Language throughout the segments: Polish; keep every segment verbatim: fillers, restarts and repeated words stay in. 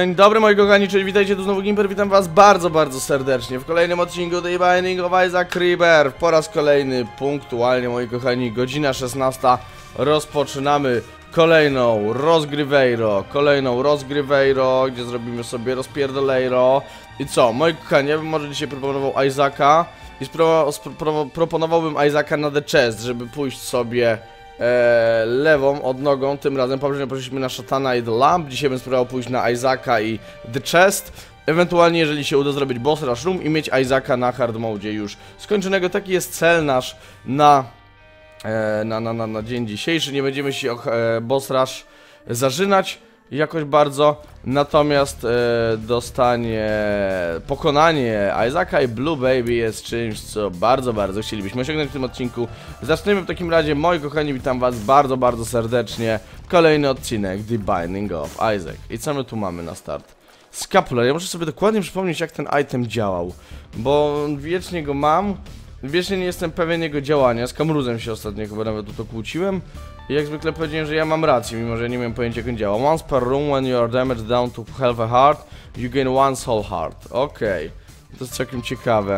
Dzień dobry moi kochani, czyli witajcie tu znowu Gimper, witam was bardzo, bardzo serdecznie w kolejnym odcinku The Binding of Isaac Rebirth. Po raz kolejny, punktualnie moi kochani, godzina szesnasta, rozpoczynamy kolejną rozgrywejro, kolejną rozgrywejro, gdzie zrobimy sobie rozpierdolejro. I co, moi kochani, ja bym może dzisiaj proponował Isaaca i spro spro proponowałbym Isaaca na The Chest, żeby pójść sobie E, lewą odnogą. Tym razem poprzednio poszliśmy na Szatana i The Lamp. Dzisiaj bym spróbował pójść na Isaaca i The Chest. Ewentualnie, jeżeli się uda, zrobić Boss Rush Room i mieć Isaaca na hard mode już skończonego. Taki jest cel nasz na, e, na, na, na, na dzień dzisiejszy. Nie będziemy się o e, Boss Rush zażynać jakoś bardzo, natomiast e, dostanie pokonanie Isaaca i Blue Baby jest czymś, co bardzo, bardzo chcielibyśmy osiągnąć w tym odcinku. Zaczniemy w takim razie, moi kochani, witam was bardzo, bardzo serdecznie. Kolejny odcinek The Binding of Isaac. I co my tu mamy na start? Scapular. Ja muszę sobie dokładnie przypomnieć, jak ten item działał, bo wiecznie go mam, wiecznie nie jestem pewien jego działania. Z Kamruzem się ostatnio chyba nawet tu to kłóciłem. I jak zwykle powiedziałem, że ja mam rację, mimo że nie miałem pojęcia, jak on działa. Once per room, when you are damaged down to half a heart, you gain one soul heart. Okej, okay. To jest całkiem ciekawe.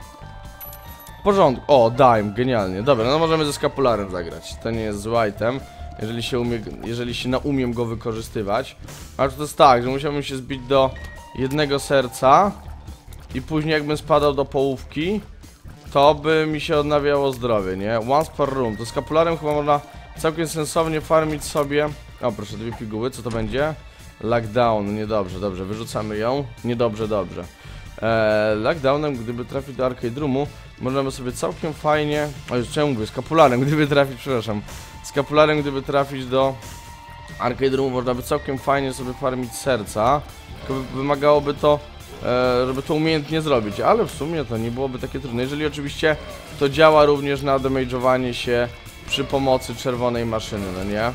W porządku. O, dime, genialnie. Dobra, no możemy ze skapularem zagrać. To nie jest zły item, jeżeli się, umie, jeżeli się naumiem go wykorzystywać. Ale to jest tak, że musiałbym się zbić do jednego serca i później jakbym spadał do połówki, to by mi się odnawiało zdrowie, nie? Once per room. To skapularem chyba można całkiem sensownie farmić sobie. O, proszę, dwie piguły, co to będzie? Lockdown, niedobrze, dobrze, wyrzucamy ją. Niedobrze, dobrze. Eee, lockdownem, gdyby trafić do Arcade Roomu, można by sobie całkiem fajnie. O, już czemu mówię? Skapularem, gdyby trafić, przepraszam. Skapularem, gdyby trafić do Arcade Roomu, można by całkiem fajnie sobie farmić serca. Tylko wymagałoby to, e, żeby to umiejętnie zrobić, ale w sumie to nie byłoby takie trudne. Jeżeli oczywiście to działa również na damage'owanie się przy pomocy czerwonej maszyny, no nie?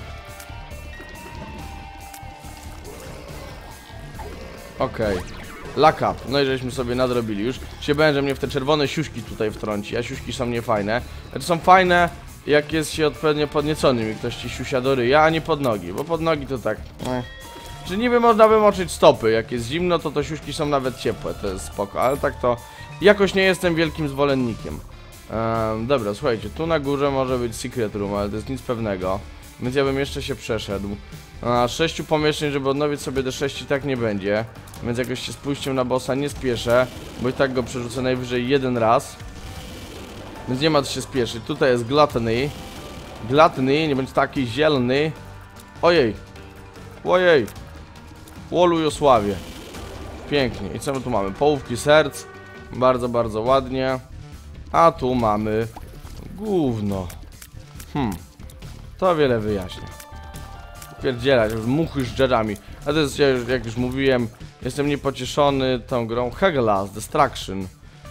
Okej. Okay. Lock up. No i żeśmy sobie nadrobili już. Się bałem, że mnie w te czerwone siuśki tutaj wtrąci, a siuśki są niefajne. Znaczy są fajne, jak jest się odpowiednio podnieconym i ktoś ci siusia do ryja, a nie pod nogi, bo pod nogi to tak... Eh. Czy niby można wymoczyć stopy, jak jest zimno, to to siuśki są nawet ciepłe, to jest spoko, ale tak to... Jakoś nie jestem wielkim zwolennikiem. Um, dobra, słuchajcie, tu na górze może być secret room, ale to jest nic pewnego. Więc ja bym jeszcze się przeszedł. A sześciu pomieszczeń, żeby odnowić sobie D sześć i tak nie będzie. Więc jakoś się z pójściem na bossa nie spieszę, bo i tak go przerzucę najwyżej jeden raz. Więc nie ma co się spieszyć. Tutaj jest gluttony. Gluttony, nie będzie taki zielony. Ojej. Ojej. Łolujosławie. Pięknie. I co my tu mamy? Połówki serc. Bardzo, bardzo ładnie. A tu mamy gówno. Hmm. To wiele wyjaśnia. Pierdzielać, muchy z dżedżami. A to jest, jak już mówiłem, jestem niepocieszony tą grą Hagelas Destruction.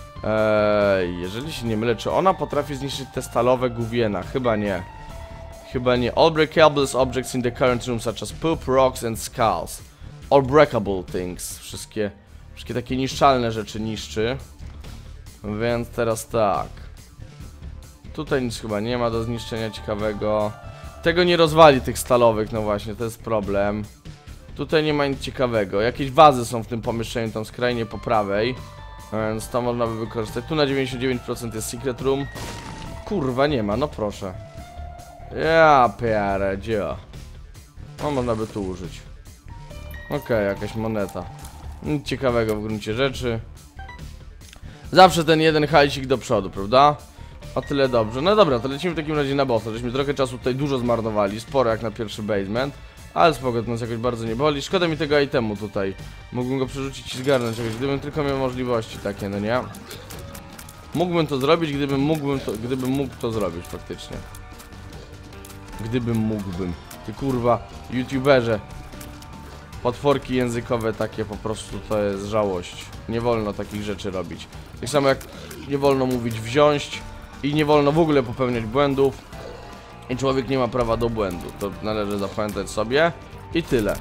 Eee, jeżeli się nie mylę, czy ona potrafi zniszczyć te stalowe gówiena? Chyba nie. Chyba nie. All breakable objects in the current room, such as poop, rocks and skulls. All breakable things. Wszystkie, wszystkie takie niszczalne rzeczy niszczy. Więc teraz tak. Tutaj nic chyba nie ma do zniszczenia ciekawego. Tego nie rozwali, tych stalowych, no właśnie, to jest problem. Tutaj nie ma nic ciekawego. Jakieś wazy są w tym pomieszczeniu, tam skrajnie po prawej. Więc to można by wykorzystać. Tu na dziewięćdziesiąt dziewięć procent jest secret room. Kurwa, nie ma, no proszę. Ja pierdzio. No można by tu użyć. Okej, okay, jakaś moneta. Nic ciekawego w gruncie rzeczy. Zawsze ten jeden hajsik do przodu, prawda? O tyle dobrze. No dobra, to lecimy w takim razie na bossa. Żeśmy trochę czasu tutaj dużo zmarnowali, sporo jak na pierwszy basement. Ale spoko, to nas jakoś bardzo nie boli. Szkoda mi tego itemu tutaj. Mógłbym go przerzucić i zgarnąć czegoś, gdybym tylko miał możliwości takie, no nie? Mógłbym to zrobić, gdybym mógłbym to, gdybym mógł to zrobić faktycznie. Gdybym mógłbym. Ty kurwa, youtuberze. Potworki językowe takie po prostu to jest żałość. Nie wolno takich rzeczy robić. Tak samo jak nie wolno mówić wziąć i nie wolno w ogóle popełniać błędów. I człowiek nie ma prawa do błędu. To należy zapamiętać sobie. I tyle.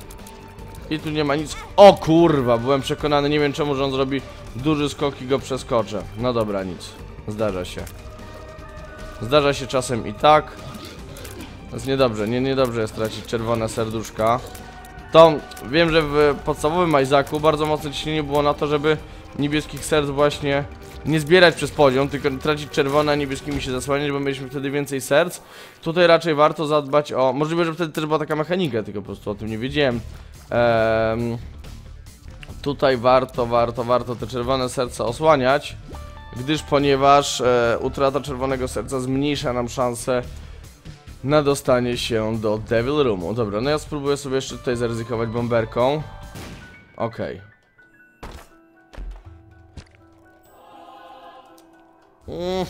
I tu nie ma nic. O kurwa, byłem przekonany, nie wiem czemu, że on zrobi duży skok i go przeskoczę. No dobra, nic. Zdarza się. Zdarza się czasem i tak. To jest niedobrze, nie, niedobrze jest tracić czerwone serduszka. to wiem, że w podstawowym Isaacu bardzo mocne ciśnienie było na to, żeby niebieskich serc właśnie nie zbierać przez poziom, tylko tracić czerwone, a niebieskimi się zasłaniać, bo mieliśmy wtedy więcej serc. Tutaj raczej warto zadbać o... Możliwe, że wtedy też była taka mechanika, tylko po prostu o tym nie wiedziałem. Ehm... Tutaj warto, warto, warto te czerwone serca osłaniać, gdyż ponieważ e, utrata czerwonego serca zmniejsza nam szansę na dostanie się do Devil Roomu. Dobra, no ja spróbuję sobie jeszcze tutaj zaryzykować bomberką. Okej. Okay. Mm.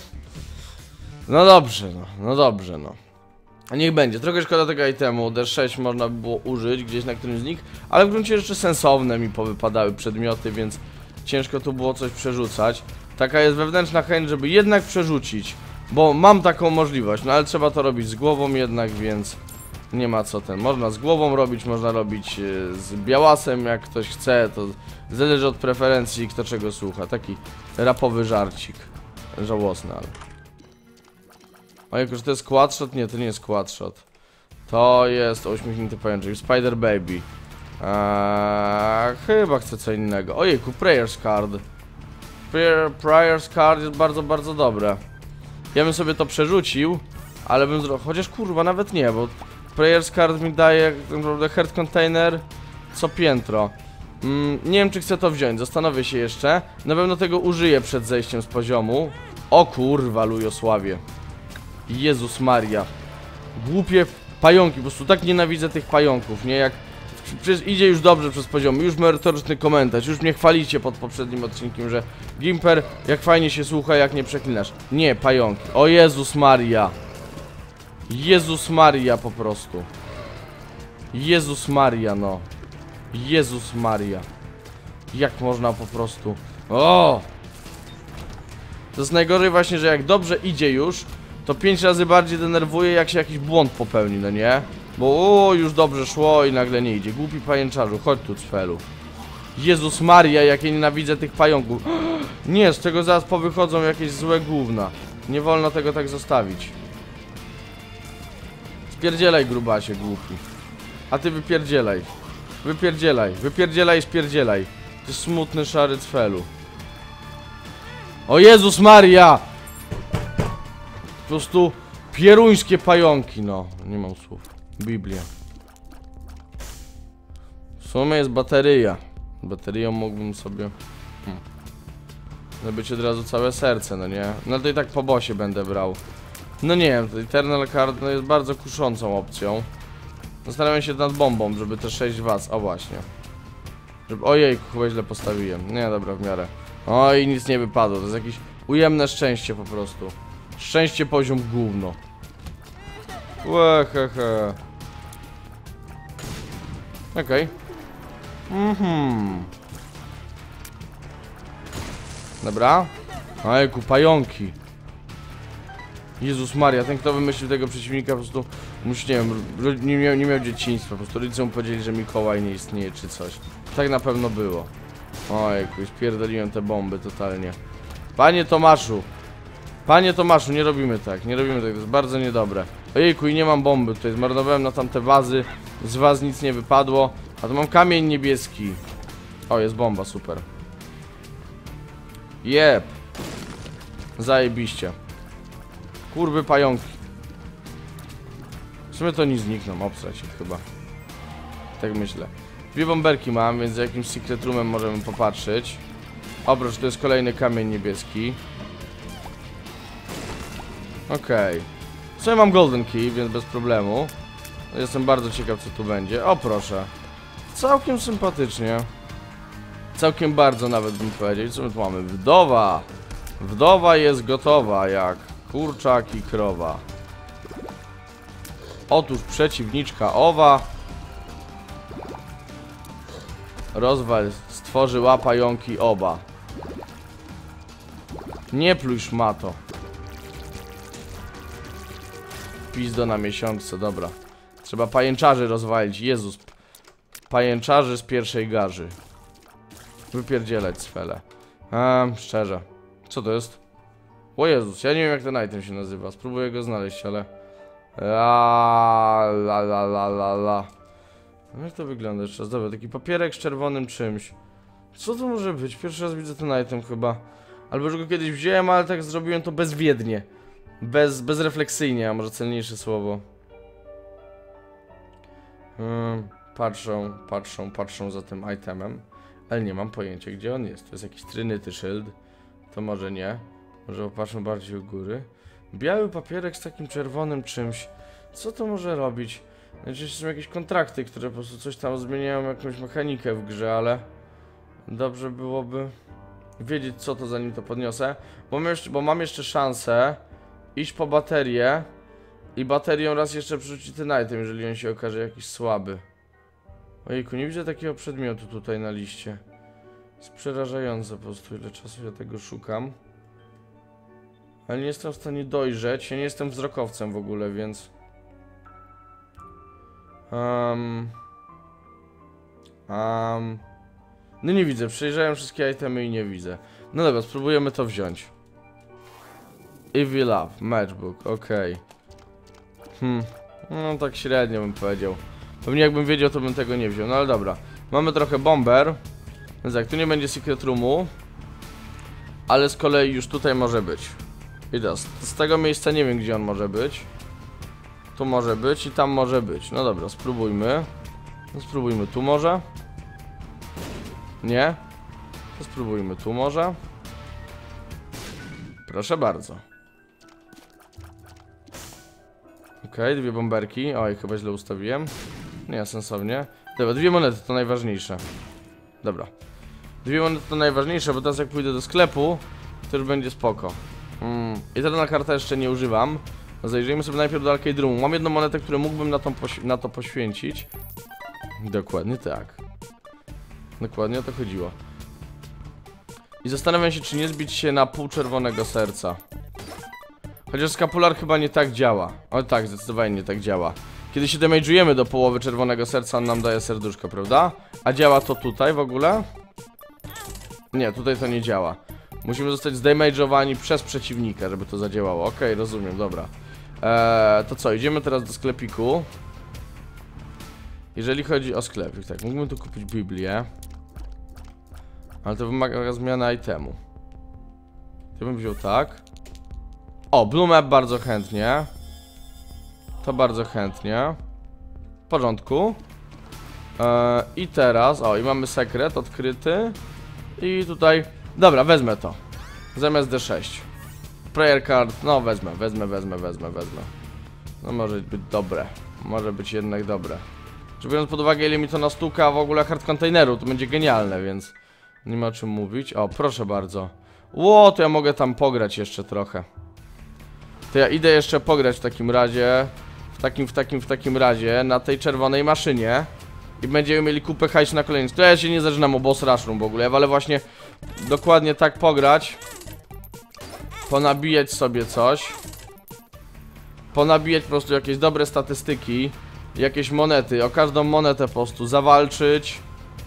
No dobrze, no, no dobrze, no. Niech będzie, trochę szkoda tego itemu, D sześć można by było użyć gdzieś na którymś z nich, ale w gruncie rzeczy sensowne mi powypadały przedmioty, więc ciężko tu było coś przerzucać. Taka jest wewnętrzna chęć, żeby jednak przerzucić, bo mam taką możliwość, no ale trzeba to robić z głową jednak, więc nie ma co ten. Można z głową robić, można robić z białasem, jak ktoś chce, to zależy od preferencji, kto czego słucha. Taki rapowy żarcik, żałosny, ale... Ojej, że to jest quadshot? Nie, to nie jest quadshot. To jest uśmiechnięty pajączek. Spider Baby. Eee, chyba chcę co innego. Ojejku, Prayers Card. Prayer, Prayers Card jest bardzo, bardzo dobre. Ja bym sobie to przerzucił, ale bym zrobił... Chociaż kurwa, nawet nie, bo Prayers Card mi daje tak naprawdę Heart Container co piętro. Mm, nie wiem, czy chcę to wziąć, zastanowię się jeszcze. Na pewno tego użyję przed zejściem z poziomu. O kurwa, Lujosławie. Jezus Maria. Głupie pająki, po prostu tak nienawidzę tych pająków, nie? Jak... Przecież idzie już dobrze przez poziom, już merytoryczny komentarz, już mnie chwalicie pod poprzednim odcinkiem, że Gimper, jak fajnie się słucha, jak nie przeklinasz. Nie, pająki. O Jezus Maria. Jezus Maria po prostu. Jezus Maria, no. Jezus Maria. Jak można po prostu... O! To jest najgorzej właśnie, że jak dobrze idzie już, to pięć razy bardziej denerwuje, jak się jakiś błąd popełni, no nie? Bo o, już dobrze szło i nagle nie idzie. Głupi pajęczarzu, chodź tu, cfelu. Jezus Maria, jak ja nienawidzę tych pająków. Nie, z tego zaraz powychodzą jakieś złe gówna. Nie wolno tego tak zostawić. Spierdzielaj, grubasie, głupi. A ty wypierdzielaj. Wypierdzielaj, wypierdzielaj i spierdzielaj. Ty smutny, szary cfelu. O Jezus Maria! Po prostu pieruńskie pająki, no. Nie mam słów. Biblia. W sumie jest bateria. Baterią mógłbym sobie... Hmm. Zabyć od razu całe serce, no nie? No to i tak po bosie będę brał. No nie wiem, to Eternal Card no, jest bardzo kuszącą opcją. Zastanawiam się nad bombą, żeby te sześć was... O właśnie. Żeby... Ojej, chyba źle postawiłem. Nie, dobra, w miarę. Oj, nic nie wypadło. To jest jakieś ujemne szczęście po prostu. Szczęście poziom gówno. Łehehe. Okej. Okay. Mhm. Dobra. Ojku, pająki. Jezus Maria, ten kto wymyślił tego przeciwnika po prostu musi, nie wiem, nie miał, nie miał dzieciństwa, po prostu rodzice mu powiedzieli, że Mikołaj nie istnieje czy coś. Tak na pewno było. Ojku, spierdoliłem te bomby totalnie. Panie Tomaszu. Panie Tomaszu, nie robimy tak, nie robimy tak, to jest bardzo niedobre. Ojejku, i nie mam bomby tutaj, zmarnowałem na tamte wazy. Z was nic nie wypadło. A tu mam kamień niebieski. O, jest bomba, super. Jep. Zajebiście. Kurwy pająki. W sumie to nie znikną, obstrać się chyba. Tak myślę. Dwie bomberki mam, więc za jakimś secret roomem możemy popatrzeć. Oprócz, to jest kolejny kamień niebieski. Okej. Okay. W sumie mam golden key, więc bez problemu. Jestem bardzo ciekaw, co tu będzie. O, proszę. Całkiem sympatycznie. Całkiem bardzo nawet bym powiedział. Co my tu mamy? Wdowa. Wdowa jest gotowa jak kurczak i krowa. Otóż przeciwniczka owa rozwal stworzyła pająki oba. Nie pluj szmato. Pizdo na miesiączce, dobra. Trzeba pajęczarzy rozwalić, Jezus. Pajęczarzy z pierwszej garzy. Wypierdzielać cfele. Ehm, szczerze. Co to jest? O Jezus, ja nie wiem jak ten item się nazywa. Spróbuję go znaleźć, ale... La la la la la la. No jak to wygląda jeszcze raz? Dobra, taki papierek z czerwonym czymś. Co to może być? Pierwszy raz widzę ten item chyba. Albo że go kiedyś wziąłem, ale tak zrobiłem to bezwiednie. Bez, bezrefleksyjnie, a może celniejsze słowo. Hmm, patrzą, patrzą, patrzą za tym itemem. Ale nie mam pojęcia, gdzie on jest. To jest jakiś Trinity Shield. To może nie. Może popatrzmy bardziej u góry. Biały papierek z takim czerwonym czymś. Co to może robić? Znaczy są jakieś kontrakty, które po prostu coś tam zmieniają, jakąś mechanikę w grze, ale dobrze byłoby wiedzieć, co to, zanim to podniosę. Bo mam jeszcze, bo mam jeszcze szansę iść po baterię i baterią raz jeszcze przerzucić ten item, jeżeli on się okaże jakiś słaby. Ojejku, nie widzę takiego przedmiotu tutaj na liście. Jest przerażające po prostu, ile czasu ja tego szukam. Ale nie jestem w stanie dojrzeć, ja nie jestem wzrokowcem w ogóle, więc... Um... Um... No nie widzę, przejrzałem wszystkie itemy i nie widzę. No dobra, spróbujemy to wziąć. Evil Up, Matchbook, okej. Okay. Hmm, no tak średnio bym powiedział. Pewnie jakbym wiedział, to bym tego nie wziął, no ale dobra. Mamy trochę bomber. Więc jak tu nie będzie secret roomu, ale z kolei już tutaj może być. I to, z, z tego miejsca nie wiem, gdzie on może być. Tu może być i tam może być. No dobra, spróbujmy. No spróbujmy tu może. Nie? To spróbujmy tu może. Proszę bardzo. Okej, okay, dwie bomberki. Oj, chyba źle ustawiłem. Nie, sensownie. Dobra, dwie monety to najważniejsze. Dobra. Dwie monety to najważniejsze, bo teraz jak pójdę do sklepu, to już będzie spoko. Mm. I teraz na kartę jeszcze nie używam. Zajrzyjmy sobie najpierw do Arcade Roomu. Mam jedną monetę, którą mógłbym na, tą na to poświęcić. Dokładnie tak. Dokładnie o to chodziło. I zastanawiam się, czy nie zbić się na pół czerwonego serca. Chociaż skapular chyba nie tak działa. O tak, zdecydowanie nie tak działa. Kiedy się damage'ujemy do połowy czerwonego serca, on nam daje serduszko, prawda? A działa to tutaj w ogóle? Nie, tutaj to nie działa. Musimy zostać zdamage'owani przez przeciwnika, żeby to zadziałało. Okej, okay, rozumiem, dobra. Eee, to co, idziemy teraz do sklepiku. Jeżeli chodzi o sklepik, tak, mógłbym tu kupić Biblię. Ale to wymaga zmiany itemu. Ja bym wziął tak. O, Blue Map bardzo chętnie. To bardzo chętnie. W porządku. Eee, I teraz, o, i mamy sekret odkryty. I tutaj, dobra, wezmę to. Zamiast D sześć. Prayer card, no wezmę, wezmę, wezmę, wezmę, wezmę. No może być dobre. Może być jednak dobre. Że biorąc pod uwagę, ile mi to nastuka w ogóle hard containeru, to będzie genialne, więc nie ma o czym mówić. O, proszę bardzo. Ło, to ja mogę tam pograć jeszcze trochę. To ja idę jeszcze pograć w takim razie. W takim, w takim, w takim razie na tej czerwonej maszynie. I będziemy mieli kupę hajsu na kolejny. To ja się nie zaczynam o boss rush room w ogóle. Ja wolę właśnie dokładnie tak pograć. Ponabijać sobie coś. Ponabijać po prostu jakieś dobre statystyki. Jakieś monety. O każdą monetę po prostu zawalczyć.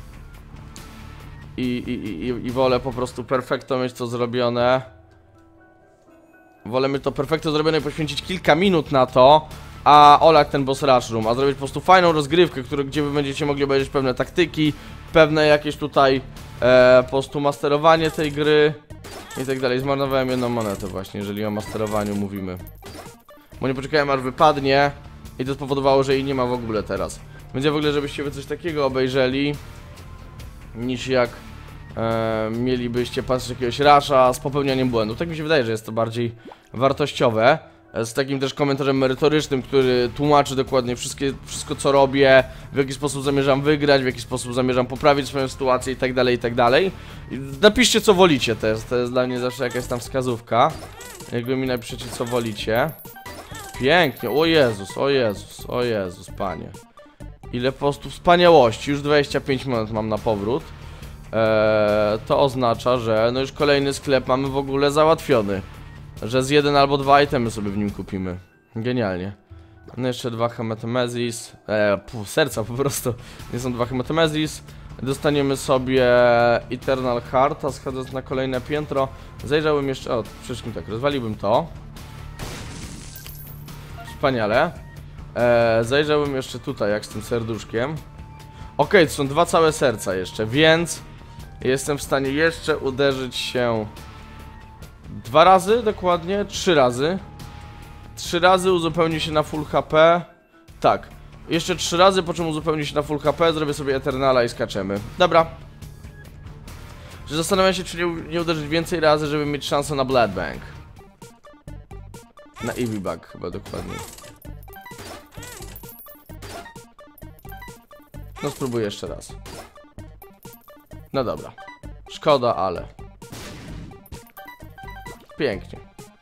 I, i, i, i wolę po prostu perfekto mieć to zrobione. Wolę mieć to perfekto zrobione i poświęcić kilka minut na to. A olać ten boss rush room, a zrobić po prostu fajną rozgrywkę, który, gdzie wy będziecie mogli obejrzeć pewne taktyki, pewne jakieś tutaj e, po prostu masterowanie tej gry i tak dalej. Zmarnowałem jedną monetę właśnie, jeżeli o masterowaniu mówimy. Bo nie poczekałem, aż wypadnie i to spowodowało, że jej nie ma w ogóle teraz. Więc ja w ogóle, żebyście wy coś takiego obejrzeli, niż jak e, mielibyście patrzeć jakiegoś rasza z popełnianiem błędów. Tak mi się wydaje, że jest to bardziej wartościowe. Z takim też komentarzem merytorycznym, który tłumaczy dokładnie wszystkie, wszystko co robię, w jaki sposób zamierzam wygrać, w jaki sposób zamierzam poprawić swoją sytuację i tak dalej, i tak dalej. Napiszcie co wolicie też, to jest dla mnie zawsze jakaś tam wskazówka. Jakby mi napiszecie co wolicie. Pięknie, o Jezus, o Jezus, o Jezus, Panie. Ile po prostu wspaniałości, już dwadzieścia pięć minut mam na powrót. Eee, to oznacza, że no już kolejny sklep mamy w ogóle załatwiony. Że z jeden albo dwa itemy sobie w nim kupimy. Genialnie. No jeszcze dwa Hematemezis. Eee, pół serca po prostu. Nie są dwa Hematemezis. Dostaniemy sobie Eternal Heart, a schodząc na kolejne piętro zajrzałbym jeszcze... O, przede wszystkim tak, rozwaliłbym to. Wspaniale. Eee, zajrzałbym jeszcze tutaj, jak z tym serduszkiem. Okej, to są dwa całe serca jeszcze, więc jestem w stanie jeszcze uderzyć się dwa razy dokładnie, trzy razy. Trzy razy uzupełni się na full H P. Tak, jeszcze trzy razy, po czym uzupełni się na full H P, zrobię sobie Eternala i skaczemy. Dobra. Że zastanawiam się, czy nie, nie uderzyć więcej razy, żeby mieć szansę na Blood Bank. Na Eevee Bug chyba dokładniej. No spróbuję jeszcze raz. No dobra. Szkoda, ale pięknie.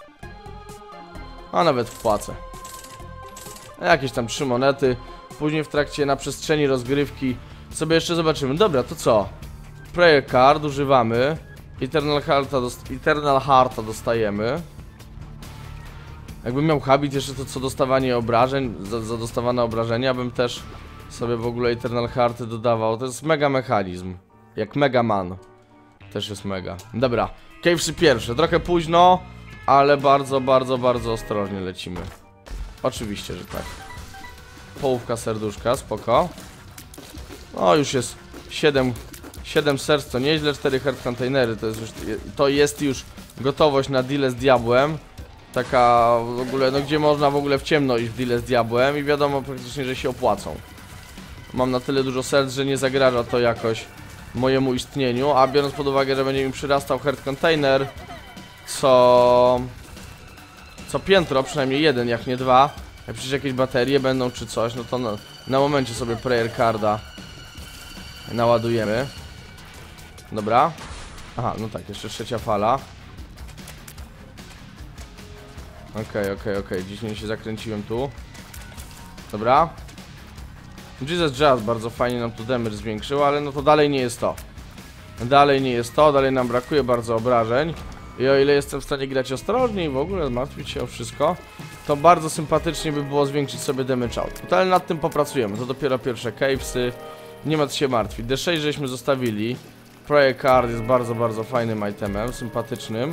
A nawet wpłacę jakieś tam trzy monety. Później w trakcie, na przestrzeni rozgrywki sobie jeszcze zobaczymy. Dobra, to co? Prayer Card używamy. Eternal Hearta, dost Eternal Hearta dostajemy. Jakbym miał habit jeszcze to co dostawanie obrażeń, za, za dostawane obrażenia, bym też sobie w ogóle Eternal Hearty dodawał. To jest mega mechanizm. Jak Mega Man. Też jest mega. Dobra, Cavesy pierwsze. Trochę późno, ale bardzo, bardzo, bardzo ostrożnie lecimy. Oczywiście, że tak. Połówka serduszka, spoko. O, już jest siedem, siedem serc, to nieźle, cztery heart containery. To jest już, to jest już gotowość na deal z diabłem. Taka w ogóle, no gdzie można w ogóle w ciemno iść w deal z diabłem i wiadomo praktycznie, że się opłacą. Mam na tyle dużo serc, że nie zagraża to jakoś mojemu istnieniu, a biorąc pod uwagę, że będzie mi przyrastał heart container co co piętro, przynajmniej jeden, jak nie dwa. Jak przecież jakieś baterie będą czy coś, no to na, na momencie sobie prayer carda naładujemy. Dobra. Aha, no tak, jeszcze trzecia fala. Okej, okej, okej, dzisiaj się zakręciłem tu. Dobra. Jesus Jazz bardzo fajnie nam tu damage zwiększył, ale no to dalej nie jest to. Dalej nie jest to, dalej nam brakuje bardzo obrażeń. I o ile jestem w stanie grać ostrożnie i w ogóle zmartwić się o wszystko, to bardzo sympatycznie by było zwiększyć sobie damage out. Ale nad tym popracujemy, to dopiero pierwsze cavesy. Nie ma co się martwić. D sześć żeśmy zostawili. Prayer Card jest bardzo, bardzo fajnym itemem, sympatycznym.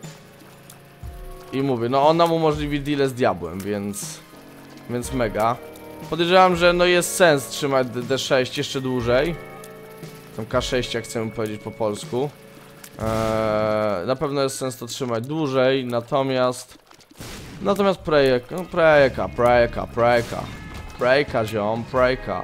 I mówię, no ona mu umożliwi deal z diabłem, więc... Więc mega. Podejrzewam, że no jest sens trzymać D sześć jeszcze dłużej. Tam K sześć, jak chcemy powiedzieć po polsku. Eee, na pewno jest sens to trzymać dłużej, natomiast... Natomiast prejka, no prejka, prejka, prejka. Prejka, ziom, prejka.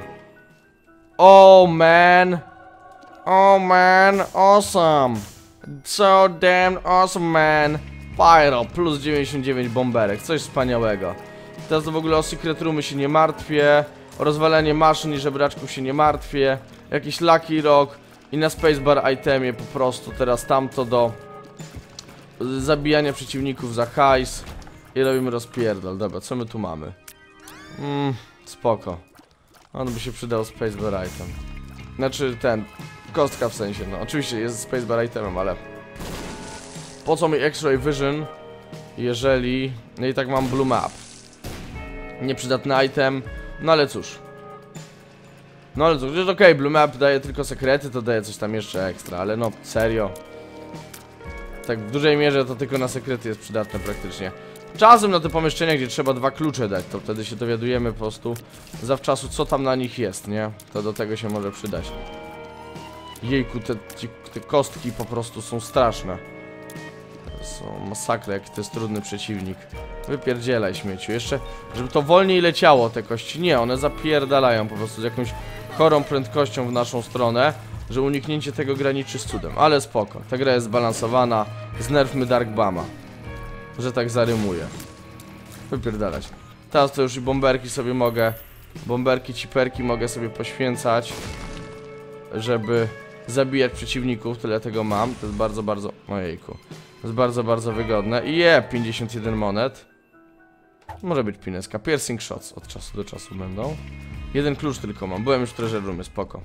Oh man! Oh man, awesome! So damn awesome, man! Pyro, plus dziewięćdziesiąt dziewięć bomberek, coś wspaniałego. Teraz to w ogóle o Secret Roomy się nie martwię, o rozwalanie maszyn i żebraczków się nie martwię. Jakiś Lucky Rock i na Spacebar itemie po prostu teraz tamto do zabijania przeciwników za hajs i robimy rozpierdol. Dobra, co my tu mamy? Mmm, spoko. On by się przydał Spacebar item. Znaczy ten, kostka w sensie, no oczywiście jest Spacebar itemem, ale po co mi X-Ray Vision, jeżeli... No i tak mam Blue Map. Nieprzydatny item, no ale cóż. No ale cóż, okej, okay, Blue Map daje tylko sekrety, to daje coś tam jeszcze ekstra, ale no serio. Tak w dużej mierze to tylko na sekrety jest przydatne praktycznie. Czasem na te pomieszczenia, gdzie trzeba dwa klucze dać, to wtedy się dowiadujemy po prostu zawczasu, co tam na nich jest, nie? To do tego się może przydać. Jejku, te, te kostki po prostu są straszne. To są masakra, jaki to jest trudny przeciwnik. Wypierdzielaj, śmieciu. Jeszcze, żeby to wolniej leciało, te kości. Nie, one zapierdalają po prostu z jakąś chorą prędkością w naszą stronę, że uniknięcie tego graniczy z cudem. Ale spoko, ta gra jest zbalansowana. Znerfmy Dark Bama, że tak zarymuje. Wypierdalać. Teraz to już i bomberki sobie mogę, bomberki, ciperki mogę sobie poświęcać, żeby zabijać przeciwników. Tyle tego mam. To jest bardzo, bardzo... Ojejku. To jest bardzo, bardzo wygodne. I je, pięćdziesiąt jeden monet. Może być pineska. Piercing shots od czasu do czasu będą. Jeden klucz tylko mam. Byłem już w treasure roomie, spoko.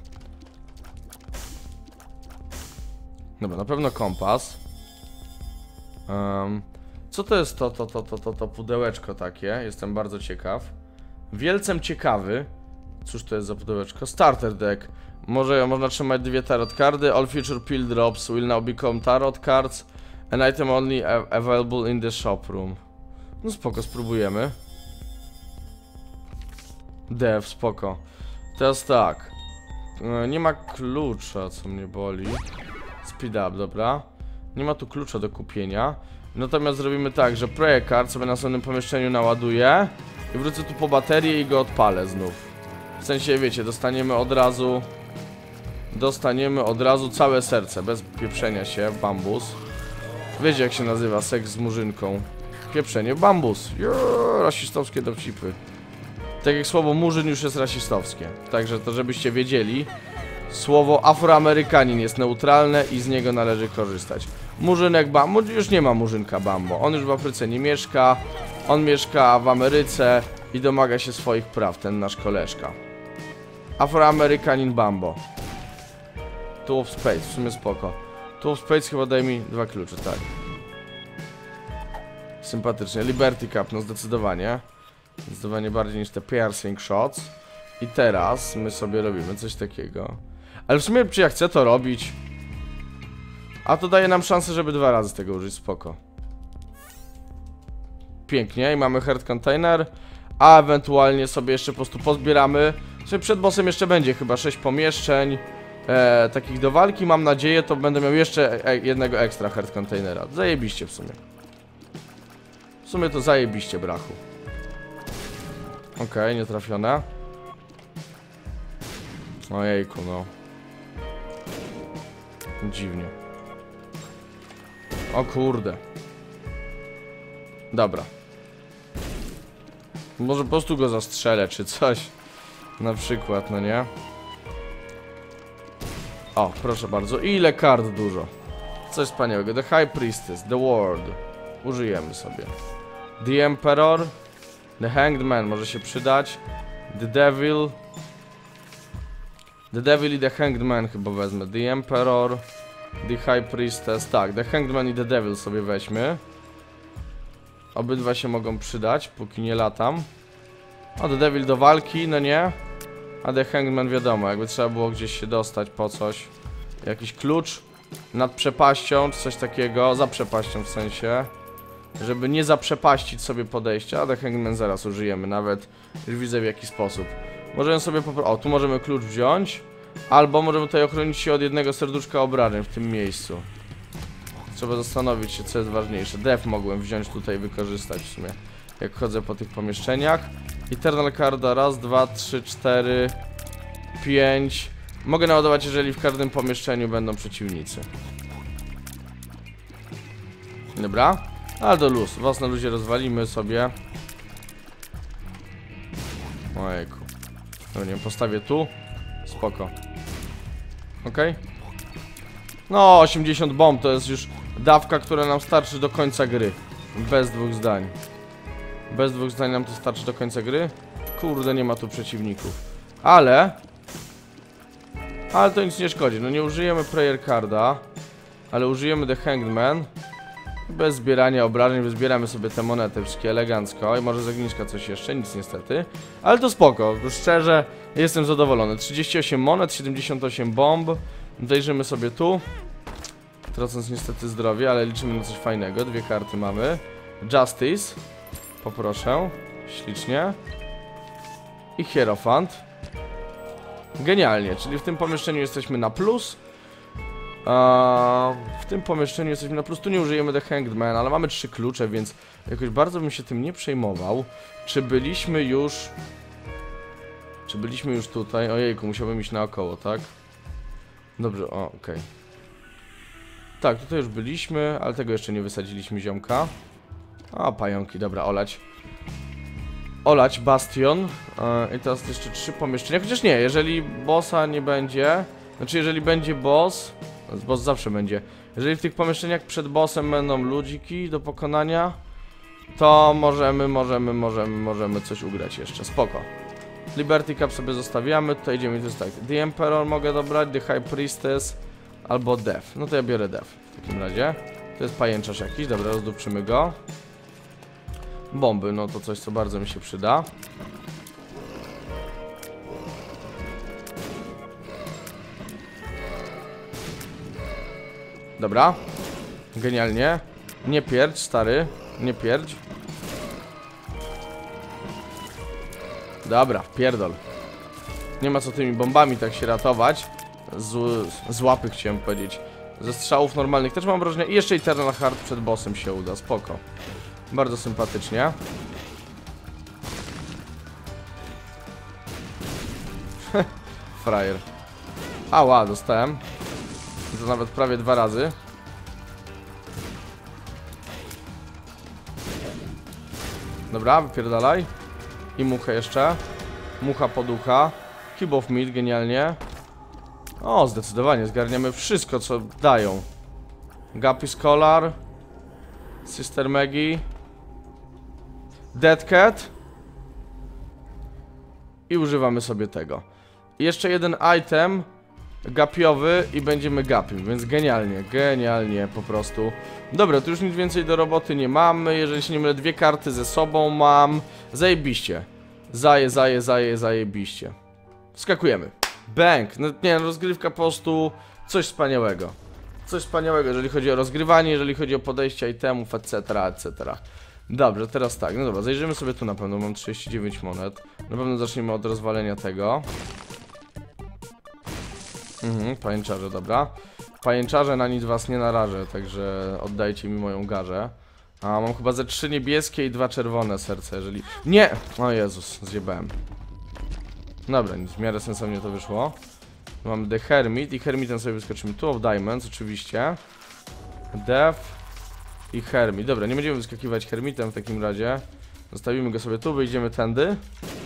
Dobra, na pewno kompas. Um, co to jest to, to, to, to, to, to pudełeczko takie? Jestem bardzo ciekaw. Wielcem ciekawy. Cóż to jest za pudełeczko? Starter deck. Może można trzymać dwie tarot kardy. All future pill drops will now become tarot cards. An item only available in the shop room. No spoko, spróbujemy. Dev, spoko. Teraz tak. Nie ma klucza, co mnie boli. Speed up, dobra. Nie ma tu klucza do kupienia. Natomiast zrobimy tak, że prayer card sobie na następnym pomieszczeniu naładuję i wrócę tu po baterię i go odpalę znów. W sensie, wiecie, dostaniemy od razu Dostaniemy od razu całe serce, bez pieprzenia się, bambus. Wiecie, jak się nazywa seks z murzynką? Pieprzenie, bambus. Joo, rasistowskie dowcipy. Tak jak słowo murzyn już jest rasistowskie. Także to, żebyście wiedzieli, słowo afroamerykanin jest neutralne i z niego należy korzystać. Murzynek Bambo, już nie ma murzynka Bambo. On już w Afryce nie mieszka. On mieszka w Ameryce i domaga się swoich praw, ten nasz koleżka. Afroamerykanin Bambo. Two of Spades, w sumie spoko. Two of Spades chyba daje mi dwa klucze, tak. Sympatycznie. Liberty Cup, no zdecydowanie. Zdecydowanie bardziej niż te piercing shots. I teraz my sobie robimy coś takiego. Ale w sumie, czy ja chcę to robić? A to daje nam szansę, żeby dwa razy tego użyć, spoko. Pięknie, i mamy heart container. A ewentualnie sobie jeszcze po prostu pozbieramy. Sobie przed bossem jeszcze będzie chyba sześć pomieszczeń e, takich do walki. Mam nadzieję, to będę miał jeszcze e, jednego ekstra heart containera. Zajebiście w sumie. W sumie to zajebiście, brachu. Okej, okay, nietrafione. Ojejku, no. Dziwnie. O kurde. Dobra. Może po prostu go zastrzelę, czy coś. Na przykład, no nie? O, proszę bardzo. Ile kart dużo. Coś wspaniałego. The High Priestess, The Ward. Użyjemy sobie. The Emperor. The Hanged Man może się przydać. The Devil. The Devil i The Hanged Man chyba wezmę. The Emperor. The High Priestess. Tak, The Hanged Man i The Devil sobie weźmy. Obydwa się mogą przydać, póki nie latam. O, The Devil do walki, no nie. A The Hanged Man wiadomo, jakby trzeba było gdzieś się dostać po coś. Jakiś klucz nad przepaścią, czy coś takiego. Za przepaścią w sensie. Żeby nie zaprzepaścić sobie podejścia. A The Hanged Man zaraz użyjemy, nawet już widzę w jaki sposób. Możemy sobie po... O, tu możemy klucz wziąć. Albo możemy tutaj ochronić się od jednego serduszka obrażeń w tym miejscu. Trzeba zastanowić się, co jest ważniejsze. Def mogłem wziąć tutaj, wykorzystać w sumie, jak chodzę po tych pomieszczeniach. Eternal Carda, raz, dwa, trzy, cztery, pięć. Mogę naładować, jeżeli w każdym pomieszczeniu będą przeciwnicy. Dobra. Ale do luz. Was na luzie rozwalimy sobie. Ojejku. No nie wiem, postawię tu. Spoko. Okej. Okay. No, osiemdziesiąt bomb to jest już dawka, która nam starczy do końca gry. Bez dwóch zdań. Bez dwóch zdań nam to starczy do końca gry. Kurde, nie ma tu przeciwników. Ale... Ale to nic nie szkodzi. No nie użyjemy prayer carda. Ale użyjemy The Hanged Man. Bez zbierania obrażeń, wyzbieramy sobie te monety wszystkie elegancko. I może z ogniska coś jeszcze, nic niestety. Ale to spoko, szczerze jestem zadowolony. trzydzieści osiem monet, siedemdziesiąt osiem bomb. Zajrzymy sobie tu. Tracąc niestety zdrowie, ale liczymy na coś fajnego. Dwie karty mamy. Justice. Poproszę. Ślicznie. I Hierophant. Genialnie, czyli w tym pomieszczeniu jesteśmy na plus. A w tym pomieszczeniu jesteśmy na plus. Tu nie użyjemy The Hanged Man, ale mamy trzy klucze, więc jakoś bardzo bym się tym nie przejmował. Czy byliśmy już... Czy byliśmy już tutaj? Ojejku, musiałbym iść naokoło, tak? Dobrze, o, okej. Okay. Tak, tutaj już byliśmy, ale tego jeszcze nie wysadziliśmy ziomka. A, pająki, dobra, olać. Olać, bastion. Yy, I teraz jeszcze trzy pomieszczenia, chociaż nie, jeżeli bossa nie będzie... Znaczy, jeżeli będzie boss... Boss zawsze będzie. Jeżeli w tych pomieszczeniach przed bossem będą ludziki do pokonania, to możemy, możemy, możemy, możemy coś ugrać jeszcze, spoko. Liberty Cup sobie zostawiamy, tutaj idziemy, to jest tak. The Emperor mogę dobrać, The High Priestess albo Def. No to ja biorę Def w takim razie. To jest pajęczarz jakiś, dobra, rozdupczymy go. Bomby, no to coś, co bardzo mi się przyda. Dobra. Genialnie. Nie pierdź, stary. Nie pierdź. Dobra, pierdol. Nie ma co tymi bombami tak się ratować. Z, z łapy chciałem powiedzieć. Ze strzałów normalnych też mam wrażenie. I jeszcze Eternal Heart przed bossem się uda, spoko. Bardzo sympatycznie. Frajer. Ała, dostałem. To nawet prawie dwa razy. Dobra, wypierdalaj. I muchę jeszcze. Mucha poducha. Cube of Meat, genialnie. O, zdecydowanie, zgarniamy wszystko, co dają. Guppy Scholar. Sister Maggie. Dead Cat. I używamy sobie tego. I jeszcze jeden item gapiowy i będziemy gapim, więc genialnie, genialnie po prostu. Dobra, tu już nic więcej do roboty nie mamy. Jeżeli się nie mylę, dwie karty ze sobą mam. Zajebiście. Zaje, zaje, zaje, zajebiście. Wskakujemy. Bang! No, nie, rozgrywka po prostu coś wspaniałego. Coś wspaniałego, jeżeli chodzi o rozgrywanie, jeżeli chodzi o podejście itemów, etc, et cetera. Dobrze, teraz tak, no dobra, zajrzymy sobie tu na pewno, mam trzydzieści dziewięć monet. Na pewno zaczniemy od rozwalenia tego. Mhm, pajęczarze, dobra. Pajęczarze na nic was nie narażę, także oddajcie mi moją garzę. A, mam chyba ze trzy niebieskie i dwa czerwone serca, jeżeli... Nie! O Jezus, zjebałem. Dobra, nic, w miarę sensownie to wyszło. Mamy The Hermit i Hermitem sobie wyskoczymy. Two of Diamonds, oczywiście. Death i Hermit. Dobra, nie będziemy wyskakiwać Hermitem w takim razie. Zostawimy go sobie tu, wyjdziemy tędy.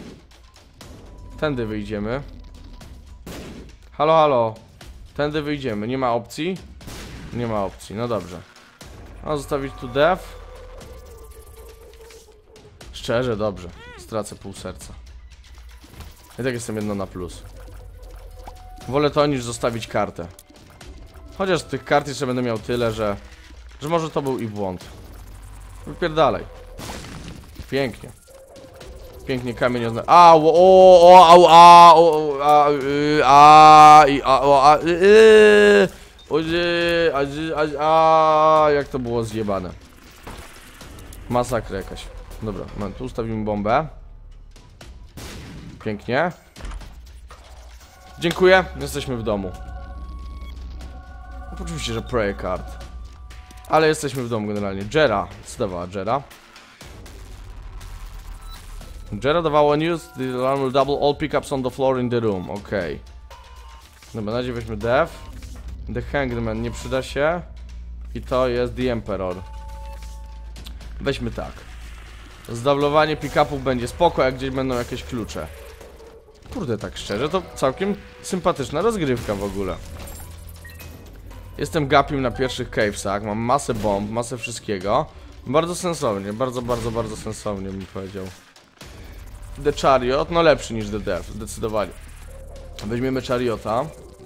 Tędy wyjdziemy. Halo, halo. Tędy wyjdziemy, nie ma opcji? Nie ma opcji, no dobrze. A zostawić tu Death. Szczerze, dobrze. Stracę pół serca. I tak jestem jedno na plus. Wolę to niż zostawić kartę. Chociaż tych kart jeszcze będę miał tyle, że... Że może to był i błąd. Wypierdalaj. Pięknie. Pięknie kamień ozna... A, o, o, o, a, o, a, a, i, a, o, a, a, a, jak to było zjebane. Masakra jakaś. Dobra, moment, tu ustawimy bombę. Pięknie. Dziękuję, jesteśmy w domu. Oczywiście, że prayer card. Ale jesteśmy w domu generalnie. Jera, co dawała Jera? Jera dawała news, the alarm will double all pickups on the floor in the room. Okej. Okay. Dobra, na razie weźmy Death. The Hangman nie przyda się. I to jest The Emperor. Weźmy tak. Zdablowanie pick-upów będzie spoko, jak gdzieś będą jakieś klucze. Kurde, tak szczerze, to całkiem sympatyczna rozgrywka w ogóle. Jestem gapim na pierwszych cavesach, mam masę bomb, masę wszystkiego. Bardzo sensownie, bardzo, bardzo, bardzo sensownie bym powiedział. The Chariot, no lepszy niż The Death, zdecydowanie. Weźmiemy Chariota.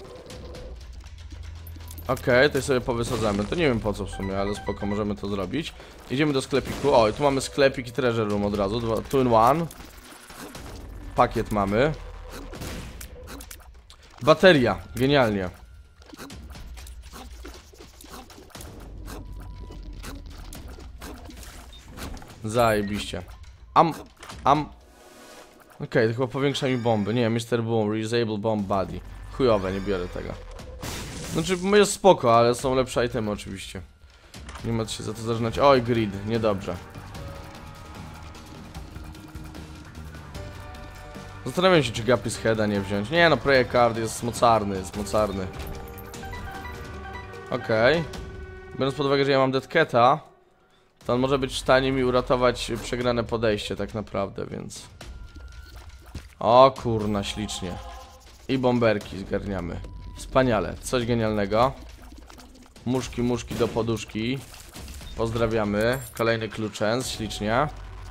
Okej, okay, to sobie powysadzamy, to nie wiem po co w sumie, ale spoko, możemy to zrobić. Idziemy do sklepiku, o i tu mamy sklepik i treasure room od razu, two in one. Pakiet mamy. Bateria, genialnie. Zajebiście. Am, am. Okej, okay, to chyba powiększa mi bomby. Nie, mister Boom, Reusable Bomb Body. Chujowe, nie biorę tego. Znaczy, jest spoko, ale są lepsze itemy oczywiście. Nie ma się za to zażynać. Oj, grid, niedobrze. Zastanawiam się, czy Guppy's Heada nie wziąć. Nie no, prayer card jest mocarny, jest mocarny. Okej. Okay. Biorąc pod uwagę, że ja mam Dead Cat'a, to on może być w stanie mi uratować przegrane podejście tak naprawdę, więc... O kurna, ślicznie. I bomberki zgarniamy. Wspaniale, coś genialnego. Muszki, muszki do poduszki. Pozdrawiamy. Kolejny kluczens, ślicznie.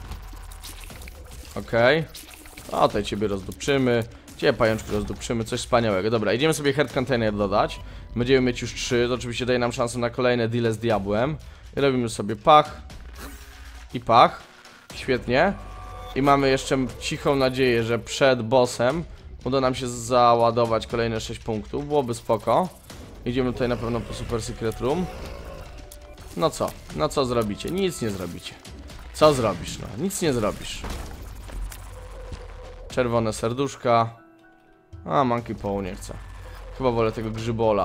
Okej. Okay. O, tutaj ciebie rozdupczymy. Ciebie pajączki rozdupczymy, coś wspaniałego. Dobra, idziemy sobie heart container dodać. Będziemy mieć już trzy, to oczywiście daje nam szansę na kolejne deale z diabłem. I robimy sobie pach. I pach. Świetnie. I mamy jeszcze cichą nadzieję, że przed bossem uda nam się załadować kolejne sześć punktów. Byłoby spoko. Idziemy tutaj na pewno po Super Secret Room. No co? No co zrobicie? Nic nie zrobicie. Co zrobisz? No, nic nie zrobisz. Czerwone serduszka. A, Monkey Paw nie chcę. Chyba wolę tego grzybola.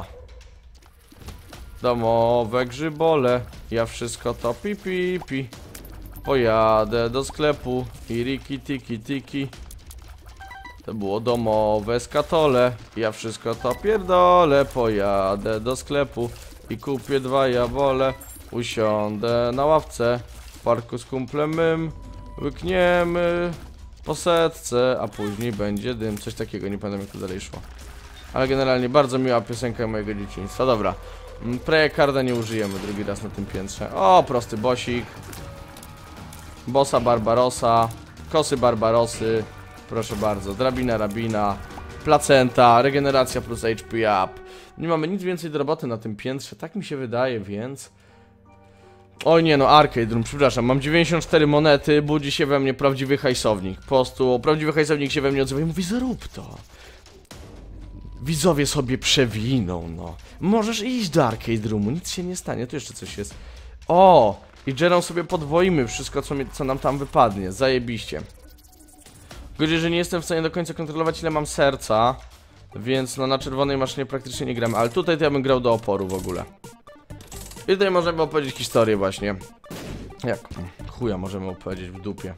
Domowe grzybole. Ja wszystko to pi pi pi. Pojadę do sklepu i riki tiki tiki. To było domowe skatole. Ja wszystko to pierdolę. Pojadę do sklepu i kupię dwa jabole. Usiądę na ławce w parku z kumplem mym. Łykniemy po setce, a później będzie dym. Coś takiego, nie pamiętam jak to dalej szło. Ale generalnie bardzo miła piosenka mojego dzieciństwa. Dobra, Precarda nie użyjemy drugi raz na tym piętrze. O, prosty bosik. Bossa Barbarossa. Kosy Barbarosy. Proszę bardzo, drabina rabina. Placenta, regeneracja plus H P up. Nie mamy nic więcej do roboty na tym piętrze, tak mi się wydaje, więc... Oj nie no, Arcade Room, przepraszam, mam dziewięćdziesiąt cztery monety, budzi się we mnie prawdziwy hajsownik. Po prostu prawdziwy hajsownik się we mnie odzywa i mówi, zrób to. Widzowie sobie przewiną, no. Możesz iść do Arcade Roomu, nic się nie stanie, tu jeszcze coś jest. O, i Jerą sobie podwoimy wszystko, co, mi, co nam tam wypadnie, zajebiście. Gorzej, że nie jestem w stanie do końca kontrolować, ile mam serca. Więc no na czerwonej maszynie praktycznie nie gram, ale tutaj to ja bym grał do oporu w ogóle. I tutaj możemy opowiedzieć historię właśnie. Jak? Chuja możemy opowiedzieć w dupie.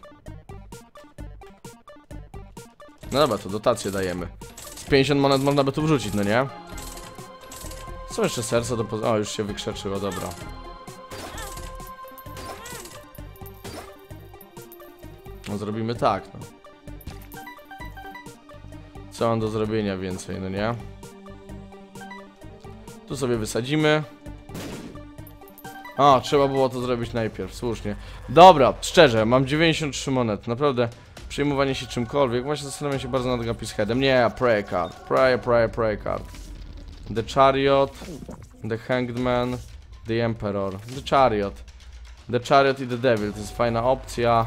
No dobra, to dotację dajemy. Z pięćdziesiąt monet można by tu wrzucić, no nie? Są jeszcze serca do poz... O, już się wykrzeczyło, dobra. No zrobimy tak, no. Co mam do zrobienia więcej, no nie? Tu sobie wysadzimy. O, trzeba było to zrobić najpierw, słusznie. Dobra, szczerze, mam dziewięćdziesiąt trzy monet. Naprawdę, przejmowanie się czymkolwiek. Właśnie zastanawiam się bardzo nad Gappy's Headem. Nie, Prayer Card. Prayer, Prayer, Prayer Card. The Chariot, The Hanged Man, The Emperor. The Chariot. The Chariot i The Devil. To jest fajna opcja.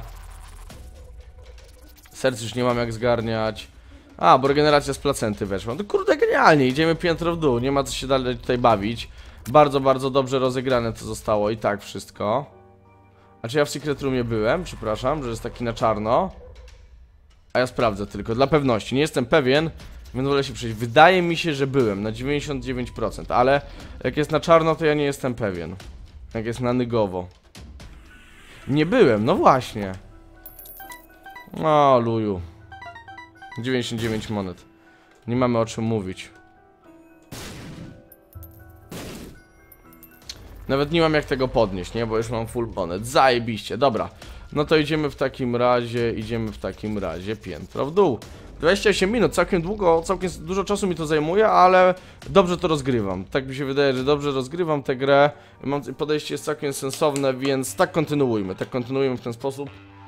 Serc już nie mam jak zgarniać. A, bo regeneracja z placenty weszła. No kurde, genialnie, idziemy piętro w dół. Nie ma co się dalej tutaj bawić. Bardzo, bardzo dobrze rozegrane to zostało i tak wszystko. A czy ja w Secret Roomie byłem? Przepraszam, że jest taki na czarno. A ja sprawdzę tylko, dla pewności. Nie jestem pewien, więc wolę się przejść. Wydaje mi się, że byłem na dziewięćdziesiąt dziewięć procent, ale jak jest na czarno, to ja nie jestem pewien. Jak jest na nygowo. Nie byłem, no właśnie. O, luju. dziewięćdziesiąt dziewięć monet. Nie mamy o czym mówić. Nawet nie mam jak tego podnieść, nie? Bo już mam full monet. Zajebiście, dobra. No to idziemy w takim razie, idziemy w takim razie piętro w dół. dwadzieścia osiem minut, całkiem długo, całkiem dużo czasu mi to zajmuje, ale dobrze to rozgrywam. Tak mi się wydaje, że dobrze rozgrywam tę grę. Mam, podejście jest całkiem sensowne, więc tak kontynuujmy. Tak kontynuujmy w ten sposób,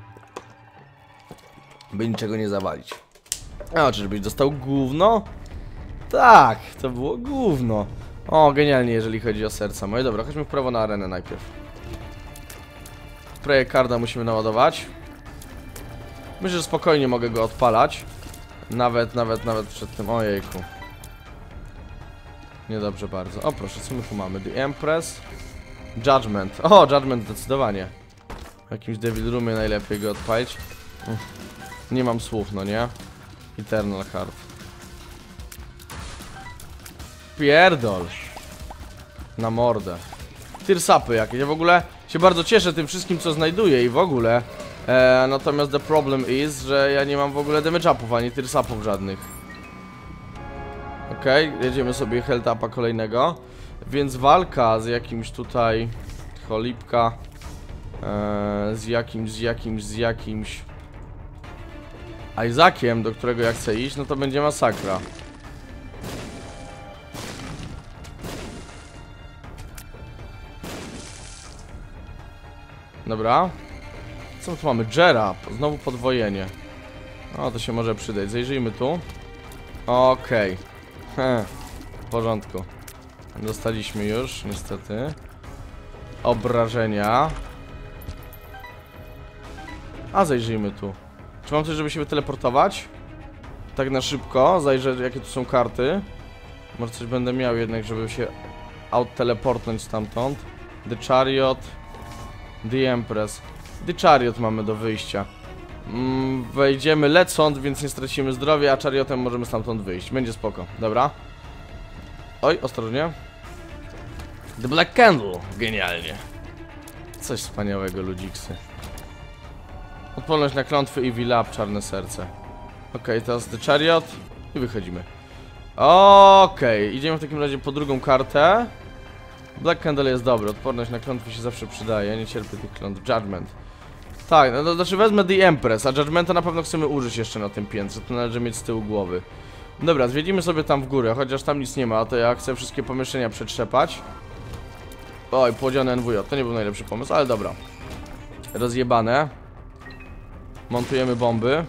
by niczego nie zawalić. A, czyżbyś dostał gówno? Tak, to było gówno. O, genialnie, jeżeli chodzi o serca moje. Dobra, chodźmy w prawo na arenę najpierw. Prayer Carda musimy naładować. Myślę, że spokojnie mogę go odpalać. Nawet, nawet, nawet przed tym. Ojejku. Niedobrze bardzo. O, proszę, co my tu mamy? The Empress. Judgment. O, Judgment zdecydowanie. W jakimś Devil Roomie najlepiej go odpalić. Nie mam słów, no nie? Eternal Heart. Pierdol. Na mordę. Tirsapy jakieś. Ja w ogóle się bardzo cieszę tym wszystkim, co znajduję i w ogóle. E, natomiast the problem is, że ja nie mam w ogóle damage upów, ani tirsapów żadnych. Okej, okay, jedziemy sobie health upa kolejnego. Więc walka z jakimś tutaj cholipka. E, z jakimś, z jakimś, z jakimś Isaaciem, do którego ja chcę iść, no to będzie masakra. Dobra. Co tu mamy? Jera. Znowu podwojenie. O, to się może przydać. Zajrzyjmy tu. Okej. Okay. W porządku. Dostaliśmy już, niestety. Obrażenia. A zajrzyjmy tu. Czy mam coś, żeby się wyteleportować? Tak na szybko. Zajrzę, jakie tu są karty. Może coś będę miał jednak, żeby się out-teleportnąć stamtąd. The Chariot. The Empress. The Chariot mamy do wyjścia. mm, wejdziemy lecąc, więc nie stracimy zdrowia, a chariotem możemy stamtąd wyjść. Będzie spoko, dobra. Oj, ostrożnie. The Black Candle, genialnie. Coś wspaniałego, ludziksy. Odporność na klątwy i Evil Up, czarne serce. Okej, okay, teraz The Chariot i wychodzimy. Okej, okay, idziemy w takim razie po drugą kartę. Black Candle jest dobry, odporność na klątwy się zawsze przydaje, ja nie cierpię tych klątw. Judgment. Tak, no to znaczy wezmę The Empress, a Judgmenta na pewno chcemy użyć jeszcze na tym piętrze, to należy mieć z tyłu głowy. Dobra, zwiedzimy sobie tam w górę, chociaż tam nic nie ma, to ja chcę wszystkie pomieszczenia przetrzepać. Oj, płodziony N W J, to nie był najlepszy pomysł, ale dobra. Rozjebane. Montujemy bomby.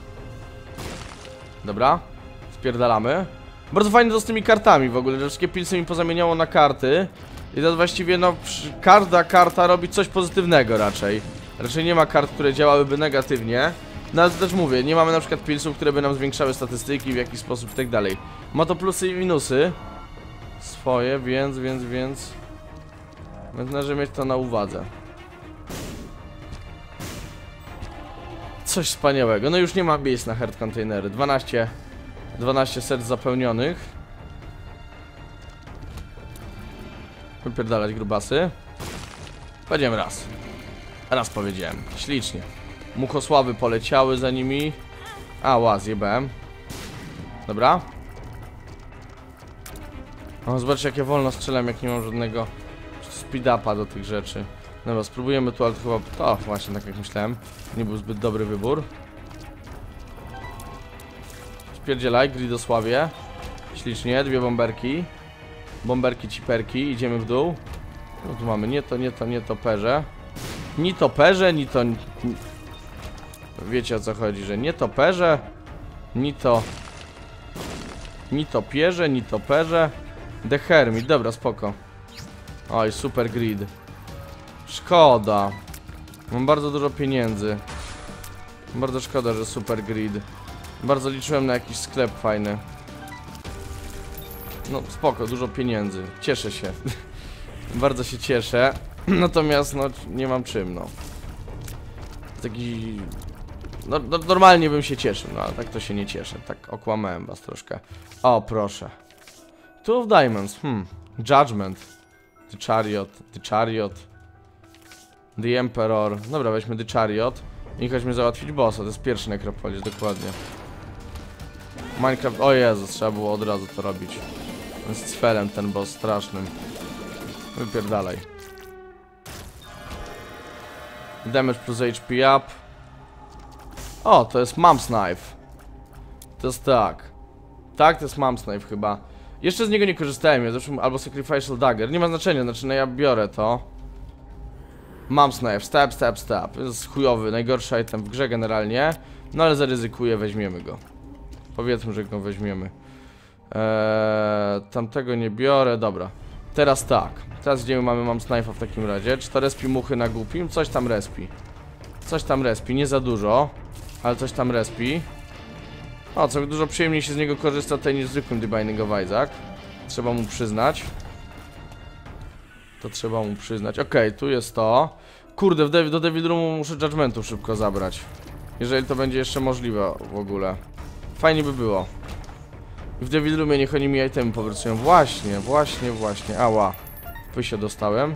Dobra, spierdalamy. Bardzo fajnie to z tymi kartami w ogóle, że wszystkie pilsy mi pozamieniało na karty. I teraz właściwie no, każda karta robi coś pozytywnego raczej. Raczej nie ma kart, które działałyby negatywnie. No ale to też mówię, nie mamy na przykład pilsów, które by nam zwiększały statystyki w jakiś sposób i tak dalej. Ma to plusy i minusy swoje, więc, więc, więc Więc należy mieć to na uwadze. Coś wspaniałego, no już nie ma miejsc na hard containery. dwanaście, dwanaście serc zapełnionych. Wypierdalać grubasy. Powiedziałem raz. Raz powiedziałem, ślicznie. Muchosławy poleciały za nimi. A, ła, zjebałem. Dobra. O, zobaczcie jak ja wolno strzelam, jak nie mam żadnego speed-upa do tych rzeczy. Dobra, spróbujemy tu, ale to chyba... To właśnie, tak jak myślałem. Nie był zbyt dobry wybór. Spierdzielaj, Gridosławie. Ślicznie, dwie bomberki. Bomberki, ciperki, idziemy w dół. No tu mamy nie to, nie to, nie toperze. Ni toperze, ni to... Ni... Wiecie o co chodzi, że nie toperze, ni to... Ni topierze, ni toperze. The Hermit, dobra, spoko. Oj, super grid. Szkoda. Mam bardzo dużo pieniędzy. Bardzo szkoda, że super grid. Bardzo liczyłem na jakiś sklep fajny. No spoko, dużo pieniędzy. Cieszę się. Bardzo się cieszę. Natomiast no nie mam czym, no. Taki... No, no normalnie bym się cieszył, no ale tak to się nie cieszę. Tak okłamałem was troszkę. O, proszę. Two of Diamonds, hmm. Judgment. The Chariot, The Chariot. The Emperor. Dobra, weźmy The Chariot i chodźmy załatwić bossa. To jest pierwszy nekropolis, dokładnie. Minecraft, o Jezus, trzeba było od razu to robić. Z cfelem ten boss strasznym. Wypierdalaj. Damage plus H P up. O, to jest Mom's Knife. To jest tak. Tak, to jest Mom's Knife chyba. Jeszcze z niego nie korzystałem, ja zresztą albo Sacrificial Dagger. Nie ma znaczenia, znaczy no ja biorę to. Mom's Knife, stab, stab, stab. To jest chujowy, najgorszy item w grze generalnie. No ale zaryzykuję, weźmiemy go. Powiedzmy, że go weźmiemy. Eee, tamtego nie biorę, dobra. Teraz tak. Teraz gdzie mamy Mom's Knife'a w takim razie? Czy to respi muchy na głupim? Coś tam respi. Coś tam respi, nie za dużo. Ale coś tam respi. O, co dużo przyjemniej się z niego korzysta tutaj niż zwykłym Debining of Isaac. Trzeba mu przyznać. To trzeba mu przyznać. Okej, okay, tu jest to. Kurde, w Dev do Devil Roomu muszę Judgmentów szybko zabrać. Jeżeli to będzie jeszcze możliwe w ogóle. Fajnie by było. W Devil Roomie niech oni mi itemy powracają. Właśnie, właśnie, właśnie. Ała. Wy się dostałem.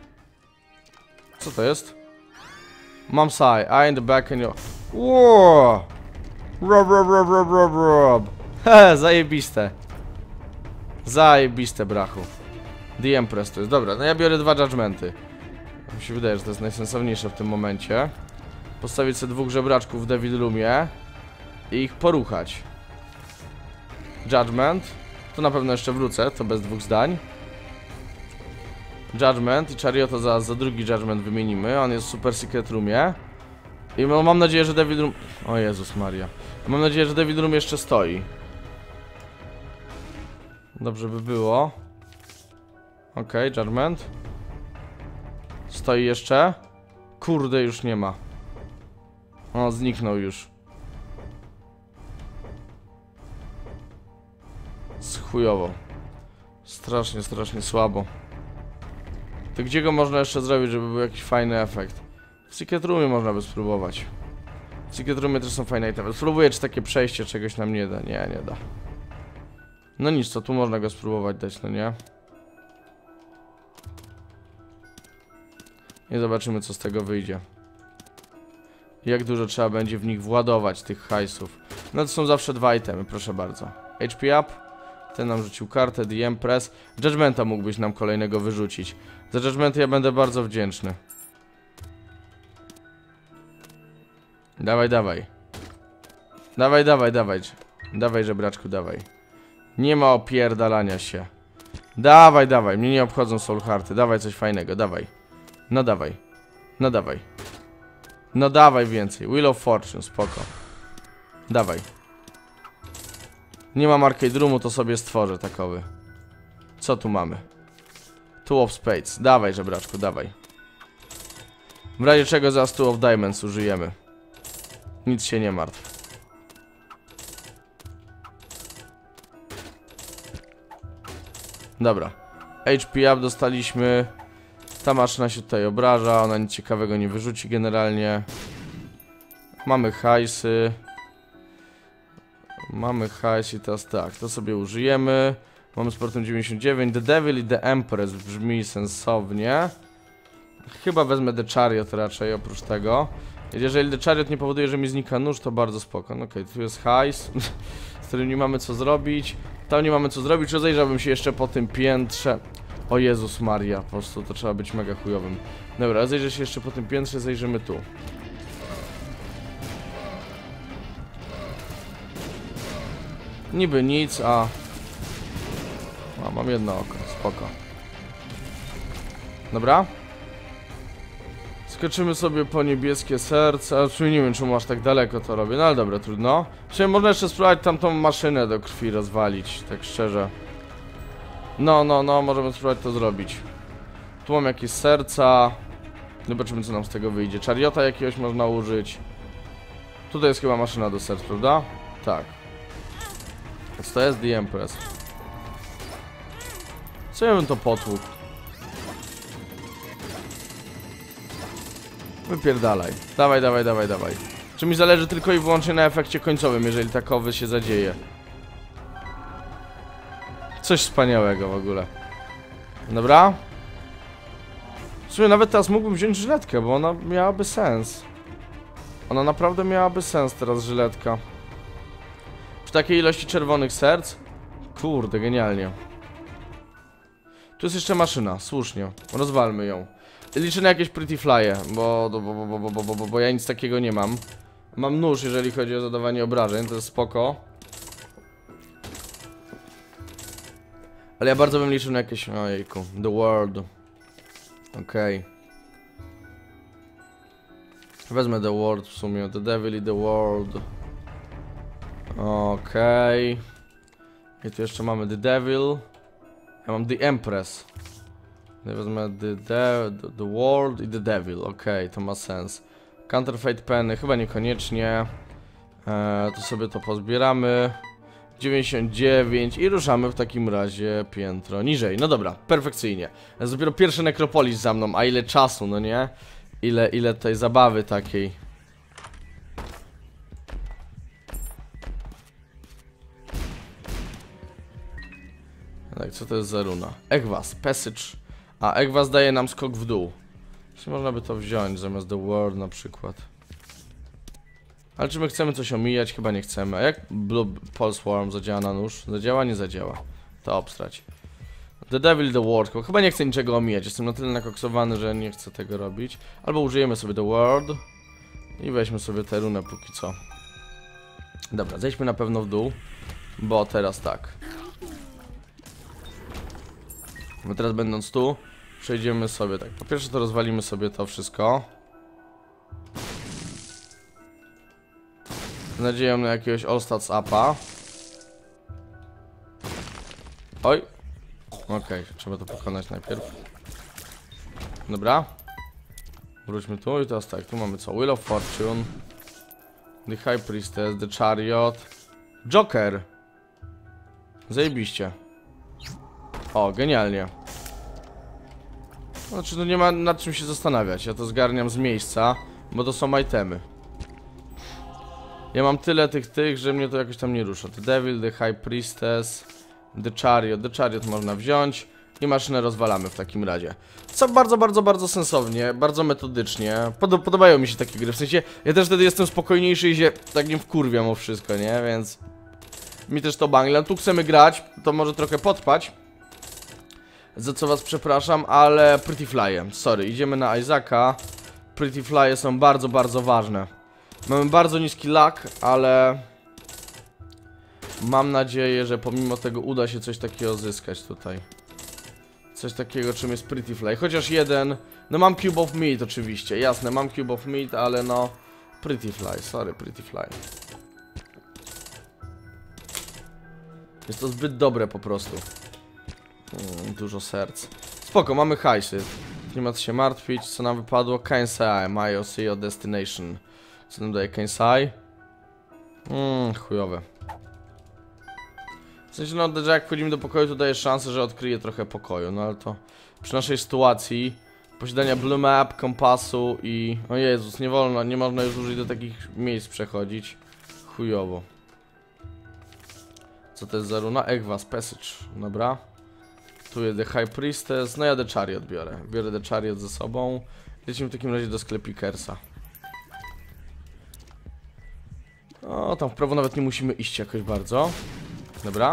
Co to jest? Mom's eye, eye in the back and your... Wow! Rob, rob, rob, rob, rob, rob. He, zajebiste. Zajebiste, brachu. The Empress to jest. Dobra, no ja biorę dwa Judgmenty. Mi się wydaje, że to jest najsensowniejsze w tym momencie. Postawić sobie dwóch żebraczków w Devil Roomie i ich poruchać. Judgment. To na pewno jeszcze wrócę, to bez dwóch zdań. Judgment i Chariota za, za drugi Judgment wymienimy. On jest w Super Secret Roomie. I mam nadzieję, że Devil Room... O Jezus Maria. Mam nadzieję, że Devil Room jeszcze stoi. Dobrze by było. Okej, okay, Judgment. Stoi jeszcze. Kurde, już nie ma. O, zniknął już. Chujowo. Strasznie, strasznie słabo. To gdzie go można jeszcze zrobić, żeby był jakiś fajny efekt? W Secret Roomie można by spróbować. Secret Roomie też są fajne itemy. Spróbuję, czy takie przejście czegoś nam nie da. Nie, nie da. No nic, to tu można go spróbować dać, no nie? I zobaczymy, co z tego wyjdzie. Jak dużo trzeba będzie w nich władować tych hajsów. No to są zawsze dwa itemy, proszę bardzo. H P up. Ten nam rzucił kartę, The Empress. Judgmenta mógłbyś nam kolejnego wyrzucić. Za Judgmenty ja będę bardzo wdzięczny. Dawaj, dawaj. Dawaj, dawaj, dawaj. Dawaj, żebraczku, dawaj. Nie ma opierdalania się. Dawaj, dawaj. Mnie nie obchodzą soul hearty. Dawaj coś fajnego, dawaj. No dawaj. No dawaj. No dawaj więcej. Wheel of Fortune, spoko. Dawaj. Nie mam Arcade Roomu, to sobie stworzę takowy. Co tu mamy? Two of Spades. Dawaj, żebraczku, dawaj. W razie czego za Two of Diamonds użyjemy. Nic się nie martw. Dobra. H P up dostaliśmy. Ta maszyna się tutaj obraża. Ona nic ciekawego nie wyrzuci generalnie. Mamy hajsy. Mamy hajs i teraz tak. To sobie użyjemy. Mamy sportem dziewięćdziesiąt dziewięć. The Devil i The Empress brzmi sensownie. Chyba wezmę The Chariot raczej oprócz tego. Jeżeli The Chariot nie powoduje, że mi znika nóż, to bardzo spoko. No okej, okay, tu jest hajs, z którym nie mamy co zrobić. Tam nie mamy co zrobić. Rozejrzałbym się jeszcze po tym piętrze. O Jezus Maria, po prostu to trzeba być mega chujowym. Dobra, rozejrzę się jeszcze po tym piętrze, zajrzymy tu. Niby nic, a... a mam jedno oko, spoko. Dobra. Skoczymy sobie po niebieskie serce. A nie wiem, czemu aż tak daleko to robię. No ale dobra, trudno. Czyli można jeszcze spróbować tamtą maszynę do krwi rozwalić, tak szczerze. No, no, no, możemy spróbować to zrobić. Tu mam jakieś serca. Zobaczymy, co nam z tego wyjdzie. Chariota jakiegoś można użyć. Tutaj jest chyba maszyna do serc, prawda? Tak. Więc to jest The Empress. Co ja bym to potłukł? Wypierdalaj. Dawaj, dawaj, dawaj, dawaj. Czy mi zależy tylko i wyłącznie na efekcie końcowym, jeżeli takowy się zadzieje. Coś wspaniałego w ogóle. Dobra. W sumie nawet teraz mógłbym wziąć żyletkę, bo ona miałaby sens. Ona naprawdę miałaby sens teraz, żyletka. Przy takiej ilości czerwonych serc? Kurde, genialnie. Tu jest jeszcze maszyna, słusznie. Rozwalmy ją. Liczę na jakieś pretty flye, bo, bo, bo, bo, bo, bo, bo, bo ja nic takiego nie mam. Mam nóż, jeżeli chodzi o zadawanie obrażeń, to jest spoko. Ale ja bardzo bym liczył na jakieś... Ojejku, The World. Okej. Okay. Wezmę The World w sumie, The Devil i The World. Okej. Okay. I tu jeszcze mamy The Devil. Ja mam The Empress. Ja wezmę the, the, the World i The Devil. Okej, okay, to ma sens. Counterfeit Penny, chyba niekoniecznie. Eee, tu sobie to pozbieramy. dziewięćdziesiąt dziewięć i ruszamy w takim razie piętro niżej. No dobra, perfekcyjnie. Jest dopiero pierwszy Necropolis za mną, a ile czasu, no nie? Ile, ile tej zabawy takiej. Tak, co to jest za runa? Egwas, Passage. A, Egwas daje nam skok w dół. Czy można by to wziąć zamiast The World na przykład? Ale czy my chcemy coś omijać? Chyba nie chcemy. A jak Blue Pulse Worm zadziała na nóż? Zadziała? Nie zadziała. To obstrać. The Devil, The World. Chyba nie chcę niczego omijać. Jestem na tyle nakoksowany, że nie chcę tego robić. Albo użyjemy sobie The World. I weźmy sobie tę runę póki co. Dobra, zejdźmy na pewno w dół. Bo teraz tak. Bo teraz będąc tu, przejdziemy sobie tak. Po pierwsze to rozwalimy sobie to wszystko. Z nadzieją na jakiegoś All Stats upa. Oj. Okej, okay, trzeba to pokonać najpierw. Dobra. Wróćmy tu i teraz tak, tu mamy co? Wheel of Fortune. The High Priestess, The Chariot. Joker. Zajebiście. O, genialnie. Znaczy, no nie ma nad czym się zastanawiać. Ja to zgarniam z miejsca, bo to są itemy. Ja mam tyle tych tych, że mnie to jakoś tam nie rusza. The Devil, The High Priestess, The Chariot. The Chariot można wziąć i maszynę rozwalamy w takim razie. Co bardzo, bardzo, bardzo sensownie, bardzo metodycznie. Pod podobają mi się takie gry, w sensie ja też wtedy jestem spokojniejszy i się tak nie wkurwiam o wszystko, nie? Więc mi też to bangla. Tu chcemy grać, to może trochę podpać, za co was przepraszam, ale Pretty Fly'e, sorry, idziemy na Isaaca. Pretty Fly'e są bardzo, bardzo ważne. Mamy bardzo niski luck, ale mam nadzieję, że pomimo tego uda się coś takiego zyskać tutaj. Coś takiego, czym jest Pretty Fly. Chociaż jeden. No mam Cube of Meat oczywiście. Jasne, mam Cube of Meat, ale no Pretty Fly, sorry, Pretty Fly. Jest to zbyt dobre po prostu. Hmm, dużo serc. Spoko, mamy hajsy. Nie ma co się martwić. Co nam wypadło? Kansai, My O C O Destination. Co nam daje Kansai? Mmm, chujowe. W sensie, no, że jak wchodzimy do pokoju, to daje szansę, że odkryje trochę pokoju. No ale to przy naszej sytuacji posiadania Blue Map, kompasu i... O Jezus, nie wolno, nie można już użyć do takich miejsc przechodzić. Chujowo. Co to jest za runa? Egwas Passage, dobra. Tu jest The High Priestess, no ja The Chariot biorę. Biorę The Chariot ze sobą. Lecimy w takim razie do sklepikersa. O, tam w prawo nawet nie musimy iść jakoś bardzo. Dobra.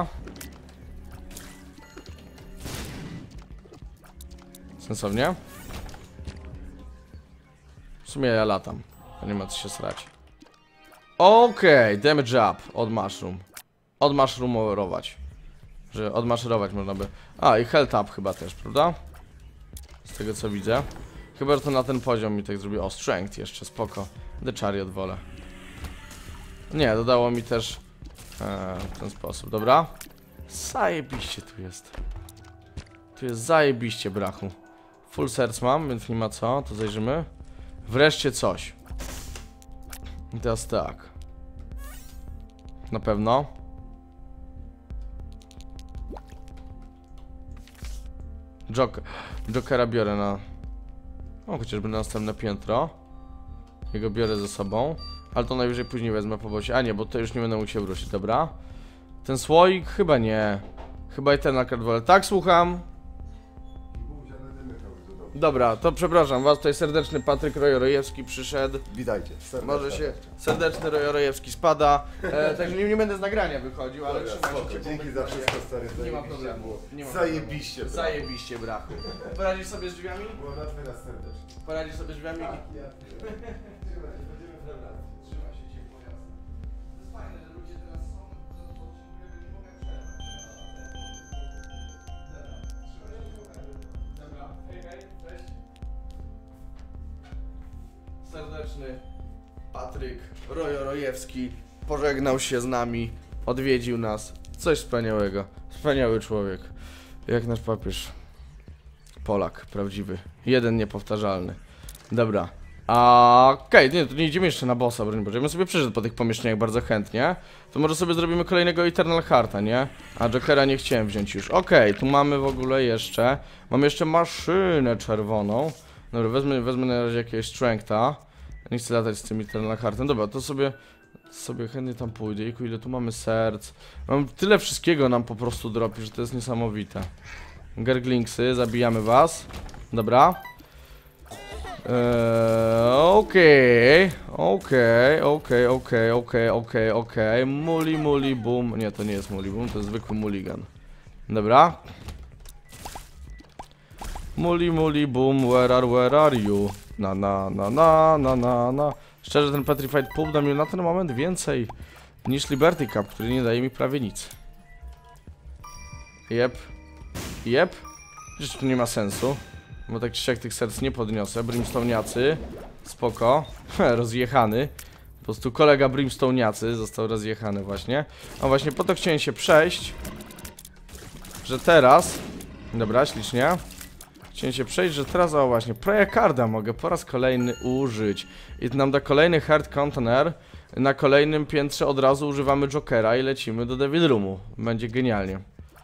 Sensownie. W sumie ja latam. Nie ma co się srać. Okej, okay, damage up od mushroom. Od mushroomować. Że odmaszerować można by. A, i health up chyba też, prawda? Z tego co widzę. Chyba, że to na ten poziom mi tak zrobi. O, strength jeszcze, spoko. The Chariot wolę. Nie, dodało mi też e, w ten sposób, dobra. Zajebiście tu jest. Tu jest zajebiście, brachu. Full serc mam, więc nie ma co, to zajrzymy. Wreszcie coś. I teraz tak. Na pewno. Joker. Jokera biorę na... O, chociażby na następne piętro. Jego biorę ze sobą. Ale to najwyżej później wezmę po bosie. A nie, bo to już nie będę mógł się wrócić, dobra. Ten słoik? Chyba nie. Chyba i ten na wolę. Tak, słucham. Dobra, to przepraszam was, tutaj serdeczny Patryk Rojorojewski przyszedł. Witajcie. Może się serdeczny Rojorojewski spada. E, także nie, nie będę z nagrania wychodził, ale trzymajcie się. Dzięki za wszystko, stary. Nie ma problemu. Nie ma Zajebiście, problemu. Zajebiście, brachu. Poradzisz sobie z drzwiami? Było na nas serdecznie. Poradzisz sobie z drzwiami? Tak, ja. Będziemy w relacji. Trzymaj się ciepło, jasne. To jest fajne, że ludzie teraz są, to nie mogę przerwać. Dobra, hej, hej, cześć. Serdeczny Patryk Rojorojewski pożegnał się z nami, odwiedził nas. Coś wspaniałego. Wspaniały człowiek. Jak nasz papież. Polak, prawdziwy. Jeden niepowtarzalny. Dobra. A okej, okay, nie, to nie idziemy jeszcze na bossa, broń Boże. Ja bym sobie przyszedł po tych pomieszczeniach bardzo chętnie. To może sobie zrobimy kolejnego Eternal Hearta, nie? A Jokera nie chciałem wziąć już. Okej, okay, tu mamy w ogóle jeszcze... Mamy jeszcze maszynę czerwoną. Dobra, wezmę, wezmę na razie jakiegoś Strengtha. Nie chcę latać z tym Eternal Heartem. Dobra, to sobie... sobie chętnie tam pójdę. Iku, ile tu mamy serc. Mam tyle wszystkiego nam po prostu dropi, że to jest niesamowite. Gerglingsy, zabijamy was. Dobra. Eee, okej, okej, okej, okej, okej, okej, okej. Muli, muli, boom. Nie, to nie jest muli, boom, to jest zwykły mulligan. Dobra. Muli, muli, boom, where are, where are you? Na, na, na, na, na, na, na. Szczerze, ten Petrified Pulp da mi na ten moment więcej niż Liberty Cup, który nie daje mi prawie nic. Jep. Jep. Przecież tu nie ma sensu. Bo tak czy siak tych serc nie podniosę. Brimstone'niacy. Spoko. Rozjechany. Po prostu kolega Brimstone'niacy został rozjechany właśnie. A właśnie po to chciałem się przejść, że teraz... Dobra, ślicznie. Chciałem się przejść, że teraz, o właśnie, Projekarda mogę po raz kolejny użyć. I to nam da kolejny Heart Container. Na kolejnym piętrze od razu używamy Jokera i lecimy do Devil Roomu. Będzie genialnie.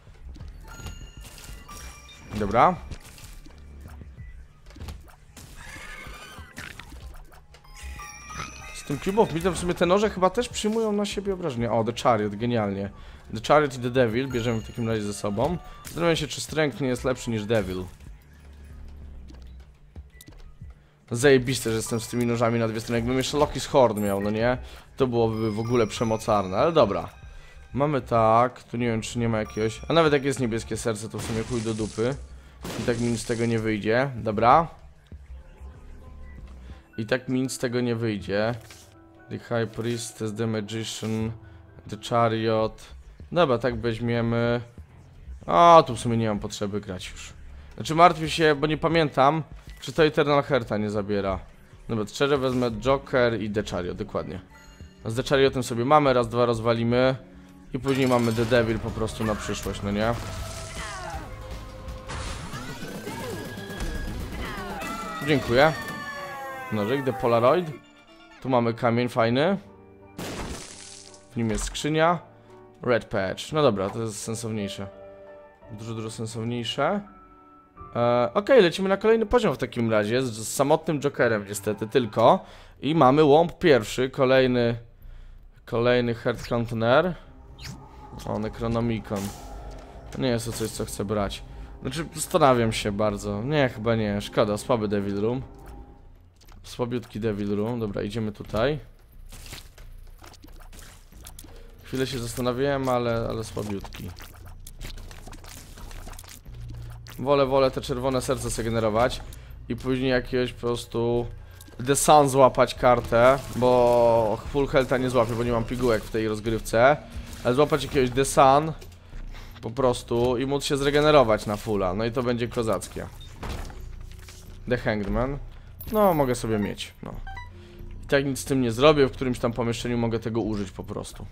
Dobra. Z Ten Cube of Meat, w sumie te noże chyba też przyjmują na siebie obrażenia. O, The Chariot, genialnie. The Chariot i The Devil bierzemy w takim razie ze sobą. Zastanawiam się, czy Strength nie jest lepszy niż Devil. Zajebiste, że jestem z tymi nożami na dwie strony. Jakbym jeszcze Loki's Horde miał, no nie? To byłoby w ogóle przemocarne, ale dobra. Mamy tak, tu nie wiem, czy nie ma jakiegoś... A nawet jak jest niebieskie serce, to w sumie chuj do dupy. I tak mi nic z tego nie wyjdzie, dobra. I tak mi nic z tego nie wyjdzie. The High Priestess, The Magician, The Chariot. Dobra, tak weźmiemy. O, tu w sumie nie mam potrzeby grać już. Znaczy martwię się, bo nie pamiętam, czy to Eternal Hearta nie zabiera. Dobra, szczerze wezmę Joker i The Chariot, dokładnie. Z The Chariotem sobie mamy, raz, dwa rozwalimy. I później mamy The Devil po prostu na przyszłość, no nie? Dziękuję. Nożyk, The Polaroid. Tu mamy kamień fajny. W nim jest skrzynia. Red Patch. No dobra, to jest sensowniejsze. Dużo, dużo sensowniejsze. Eee, Okej, okay, lecimy na kolejny poziom w takim razie. Z, z samotnym Jokerem niestety tylko. I mamy łomb pierwszy. Kolejny... Kolejny Heart Container. O, Necronomicon. To nie jest to coś, co chcę brać. Znaczy, zastanawiam się bardzo. Nie, chyba nie. Szkoda, słaby Devil Room. Słabiutki Devil Room. Dobra, idziemy tutaj. Chwilę się zastanawiałem, ale, ale słabiutki. Wolę, wolę te czerwone serce sobie generować. I później jakiegoś po prostu... The Sun złapać kartę, bo full health'a nie złapię, bo nie mam pigułek w tej rozgrywce. Ale złapać jakiegoś The Sun po prostu i móc się zregenerować na fulla. No i to będzie kozackie. The Hanged Man. No, mogę sobie mieć, no. I tak nic z tym nie zrobię, w którymś tam pomieszczeniu mogę tego użyć po prostu.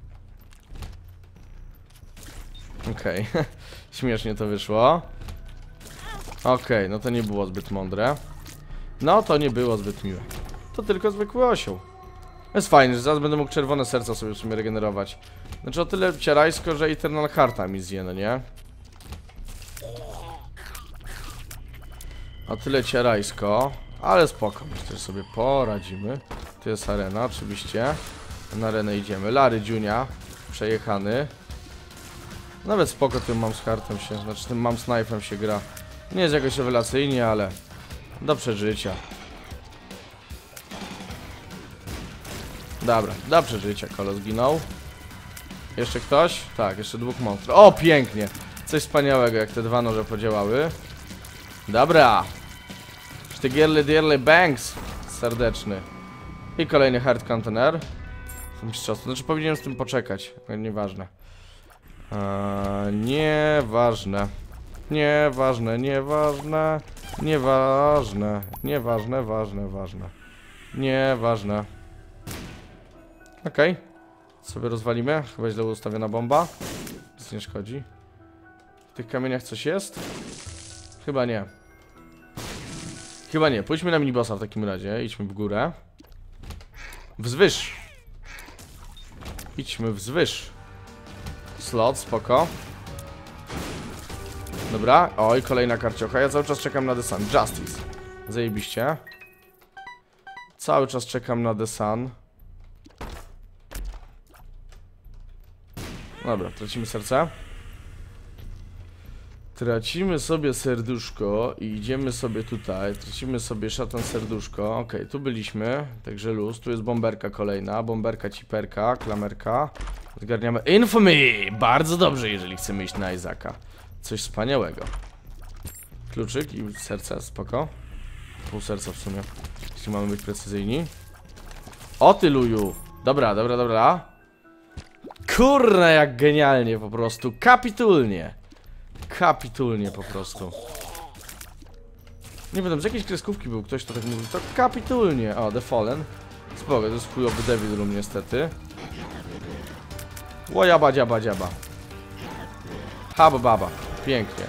Okej, okay. Śmiesznie to wyszło. Okej, okay, no to nie było zbyt mądre. No, to nie było zbyt miłe. To tylko zwykły osioł. Jest fajnie, że zaraz będę mógł czerwone serca sobie w sumie regenerować. Znaczy o tyle ciarajsko, że Eternal Hearta mi zje, no nie? O tyle ciarajsko. Ale spoko, myślę, że sobie poradzimy. Tu jest arena, oczywiście. Na arenę idziemy. Larry Junia. Przejechany. Nawet spoko tym mam z Heartem się, znaczy tym mam z knife'em się gra. Nie jest jakoś rewelacyjnie, ale do przeżycia. Dobra, do przeżycia kolo zginął. Jeszcze ktoś? Tak, jeszcze dwóch monstrów. O, pięknie! Coś wspaniałego, jak te dwa noże podziałały. Dobra! Sztygierly, dierly, banks! Serdeczny. I kolejny hard container. Znaczy powinienem z tym poczekać, ale nieważne. Eee, nieważne. Nieważne, nieważne. Nieważne. Nieważne, ważne, ważne. Nieważne. Okej. Okay. Sobie rozwalimy. Chyba źle ustawiona bomba. Nic nie szkodzi. W tych kamieniach coś jest? Chyba nie. Chyba nie. Pójdźmy na minibossa w takim razie. Idźmy w górę. Wzwyż. Idźmy wzwyż. Slot, spoko. Dobra. Oj, kolejna karciocha. Ja cały czas czekam na The Sun. Justice. Zajebiście. Cały czas czekam na The Sun. Dobra, tracimy serce. Tracimy sobie serduszko i idziemy sobie tutaj. Tracimy sobie szatan serduszko. Okej, okay, tu byliśmy, także luz. Tu jest bomberka kolejna, bomberka, ciperka, klamerka. Zgarniamy Infamy! Bardzo dobrze, jeżeli chcemy iść na Izaka. Coś wspaniałego. Kluczyk i serce, spoko. Pół serca w sumie, jeśli mamy być precyzyjni. O ty luju! Dobra, dobra, dobra. Kurna, jak genialnie po prostu. Kapitulnie. Kapitulnie po prostu. Nie wiem, z jakiejś kreskówki był ktoś, kto tak mówił. To kapitulnie. O, The Fallen. Spoko, to jest chujowy Devil Room niestety. Łojaba, dziaba, dziaba. Haba, baba. Pięknie.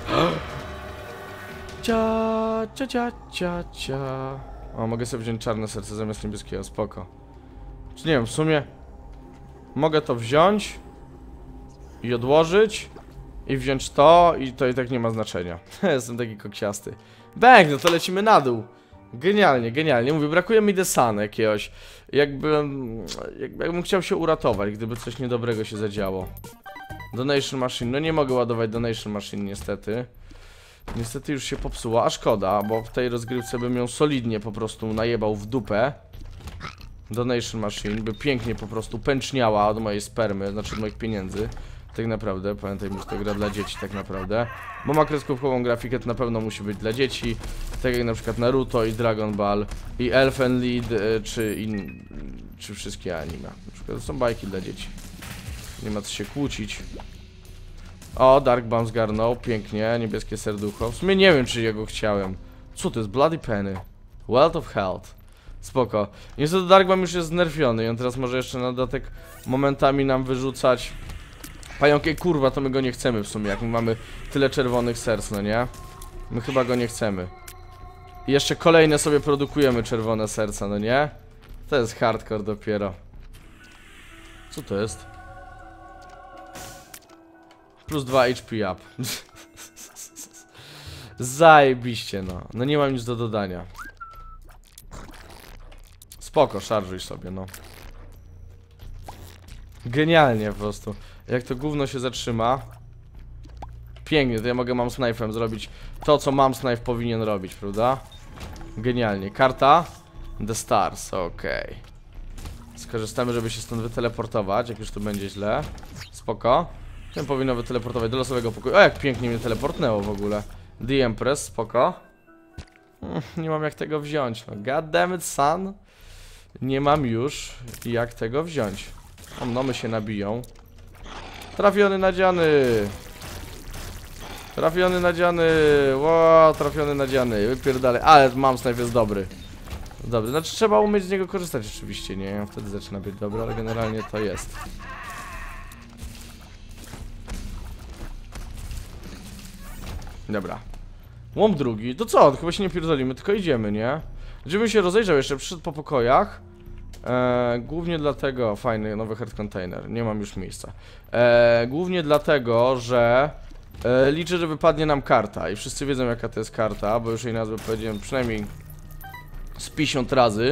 Cia, cia, cia, cia, cia. O, mogę sobie wziąć czarne serce zamiast niebieskiego, spoko. Czy nie wiem, w sumie mogę to wziąć i odłożyć i wziąć to i to i tak nie ma znaczenia. Jestem taki koksiasty. Bang, no to lecimy na dół. Genialnie, genialnie. Mówię, brakuje mi desana jakiegoś. Jakbym, jakby, jakbym chciał się uratować, gdyby coś niedobrego się zadziało. Donation Machine. No nie mogę ładować Donation Machine niestety. Niestety już się popsuła, a szkoda, bo w tej rozgrywce bym ją solidnie po prostu najebał w dupę. Donation Machine by pięknie po prostu pęczniała od mojej spermy, znaczy od moich pieniędzy. Tak naprawdę, pamiętajmy, że to gra dla dzieci tak naprawdę. Bo ma kreskówkową grafikę, to na pewno musi być dla dzieci. Tak jak na przykład Naruto i Dragon Ball i Elfen Lied, czy, in, czy wszystkie anime. Na przykład to są bajki dla dzieci. Nie ma co się kłócić. O, Dark Bomb zgarnął, pięknie, niebieskie serducho. W sumie nie wiem, czy ja go chciałem. Co to jest? Bloody Penny. Wealth of Health. Spoko. Niestety Dark Bomb już jest znerfiony i on teraz może jeszcze na dodatek momentami nam wyrzucać pająki. Kurwa, to my go nie chcemy w sumie, jak my mamy tyle czerwonych serc, no nie? My chyba go nie chcemy. I jeszcze kolejne sobie produkujemy czerwone serca, no nie? To jest hardcore dopiero. Co to jest? Plus dwa H P up. Zajebiście, no. No nie mam nic do dodania. Spoko, szarżuj sobie, no. Genialnie po prostu. Jak to gówno się zatrzyma. Pięknie, to ja mogę mam snajfem zrobić to, co mam snajf powinien robić, prawda? Genialnie. Karta The Stars, okej. Okay. Skorzystamy, żeby się stąd wyteleportować, jak już tu będzie źle. Spoko. Ten powinno wyteleportować do losowego pokoju. O, jak pięknie mnie teleportnęło w ogóle. The Empress, spoko. Hmm, nie mam jak tego wziąć, no. God damn it, son. Nie mam już jak tego wziąć. Omnomy się nabiją. Trafiony nadziany. Trafiony nadziany. Wow, trafiony nadziany. Wypierdalaj. Ale mam snajp jest dobry. Dobry, znaczy trzeba umieć z niego korzystać oczywiście, nie? Wtedy zaczyna być dobry, ale generalnie to jest. Dobra. Łom drugi. To co? Chyba się nie pierdolimy, tylko idziemy, nie? Żebym się rozejrzał jeszcze, przyszedł po pokojach. Eee, głównie dlatego... Fajny, nowy hard container. Nie mam już miejsca. Eee, głównie dlatego, że... E, liczę, że wypadnie nam karta. I wszyscy wiedzą, jaka to jest karta, bo już jej nazwę powiedziałem przynajmniej... z pięćdziesiąt razy.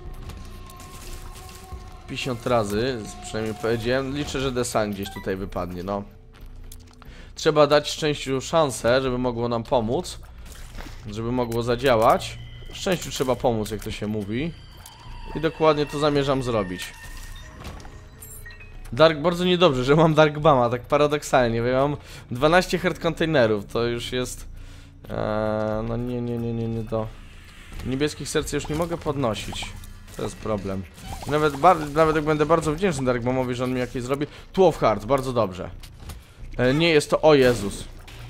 pięćdziesiąt razy, przynajmniej powiedziałem. Liczę, że Desan gdzieś tutaj wypadnie, no. Trzeba dać szczęściu szansę, żeby mogło nam pomóc. Żeby mogło zadziałać. Szczęściu trzeba pomóc, jak to się mówi. I dokładnie to zamierzam zrobić. Dark, bardzo niedobrze, że mam Dark Bama, tak paradoksalnie, bo ja mam dwanaście hard containerów, to już jest... Ee, no nie, nie, nie, nie, nie do... Niebieskich serc już nie mogę podnosić. To jest problem. Nawet, nawet jak będę bardzo wdzięczny Dark Bamowi, że on mi jakieś zrobi. Two of Hearts, bardzo dobrze. E, nie jest to... O Jezus.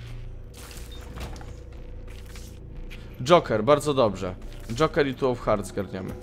Joker, bardzo dobrze. Joker i Two of Hearts zgarniamy.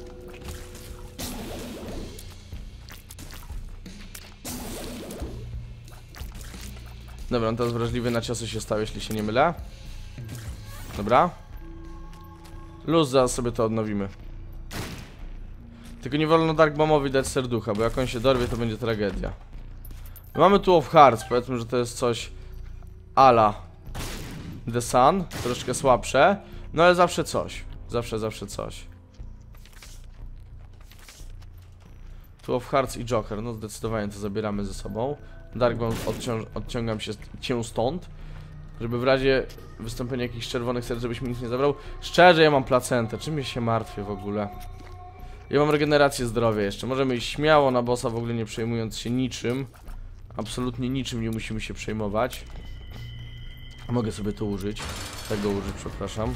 Dobra, on teraz wrażliwy na ciosy się stał, jeśli się nie mylę. Dobra. Luz, zaraz sobie to odnowimy. Tylko nie wolno Dark Bamowi dać serducha, bo jak on się dorwie, to będzie tragedia. Mamy tu of Hearts, powiedzmy, że to jest coś ala The Sun, troszkę słabsze. No ale zawsze coś. Zawsze, zawsze coś. Two of Hearts i Joker, no zdecydowanie to zabieramy ze sobą. Dark Bomb odcią odciągam się cię stąd, żeby w razie wystąpienia jakichś czerwonych serc, żebyś mi nic nie zabrał. Szczerze, ja mam placentę, czym ja się martwię w ogóle? Ja mam regenerację zdrowia jeszcze, możemy iść śmiało na bossa, w ogóle nie przejmując się niczym. Absolutnie niczym nie musimy się przejmować. Mogę sobie to użyć, tego użyć, przepraszam.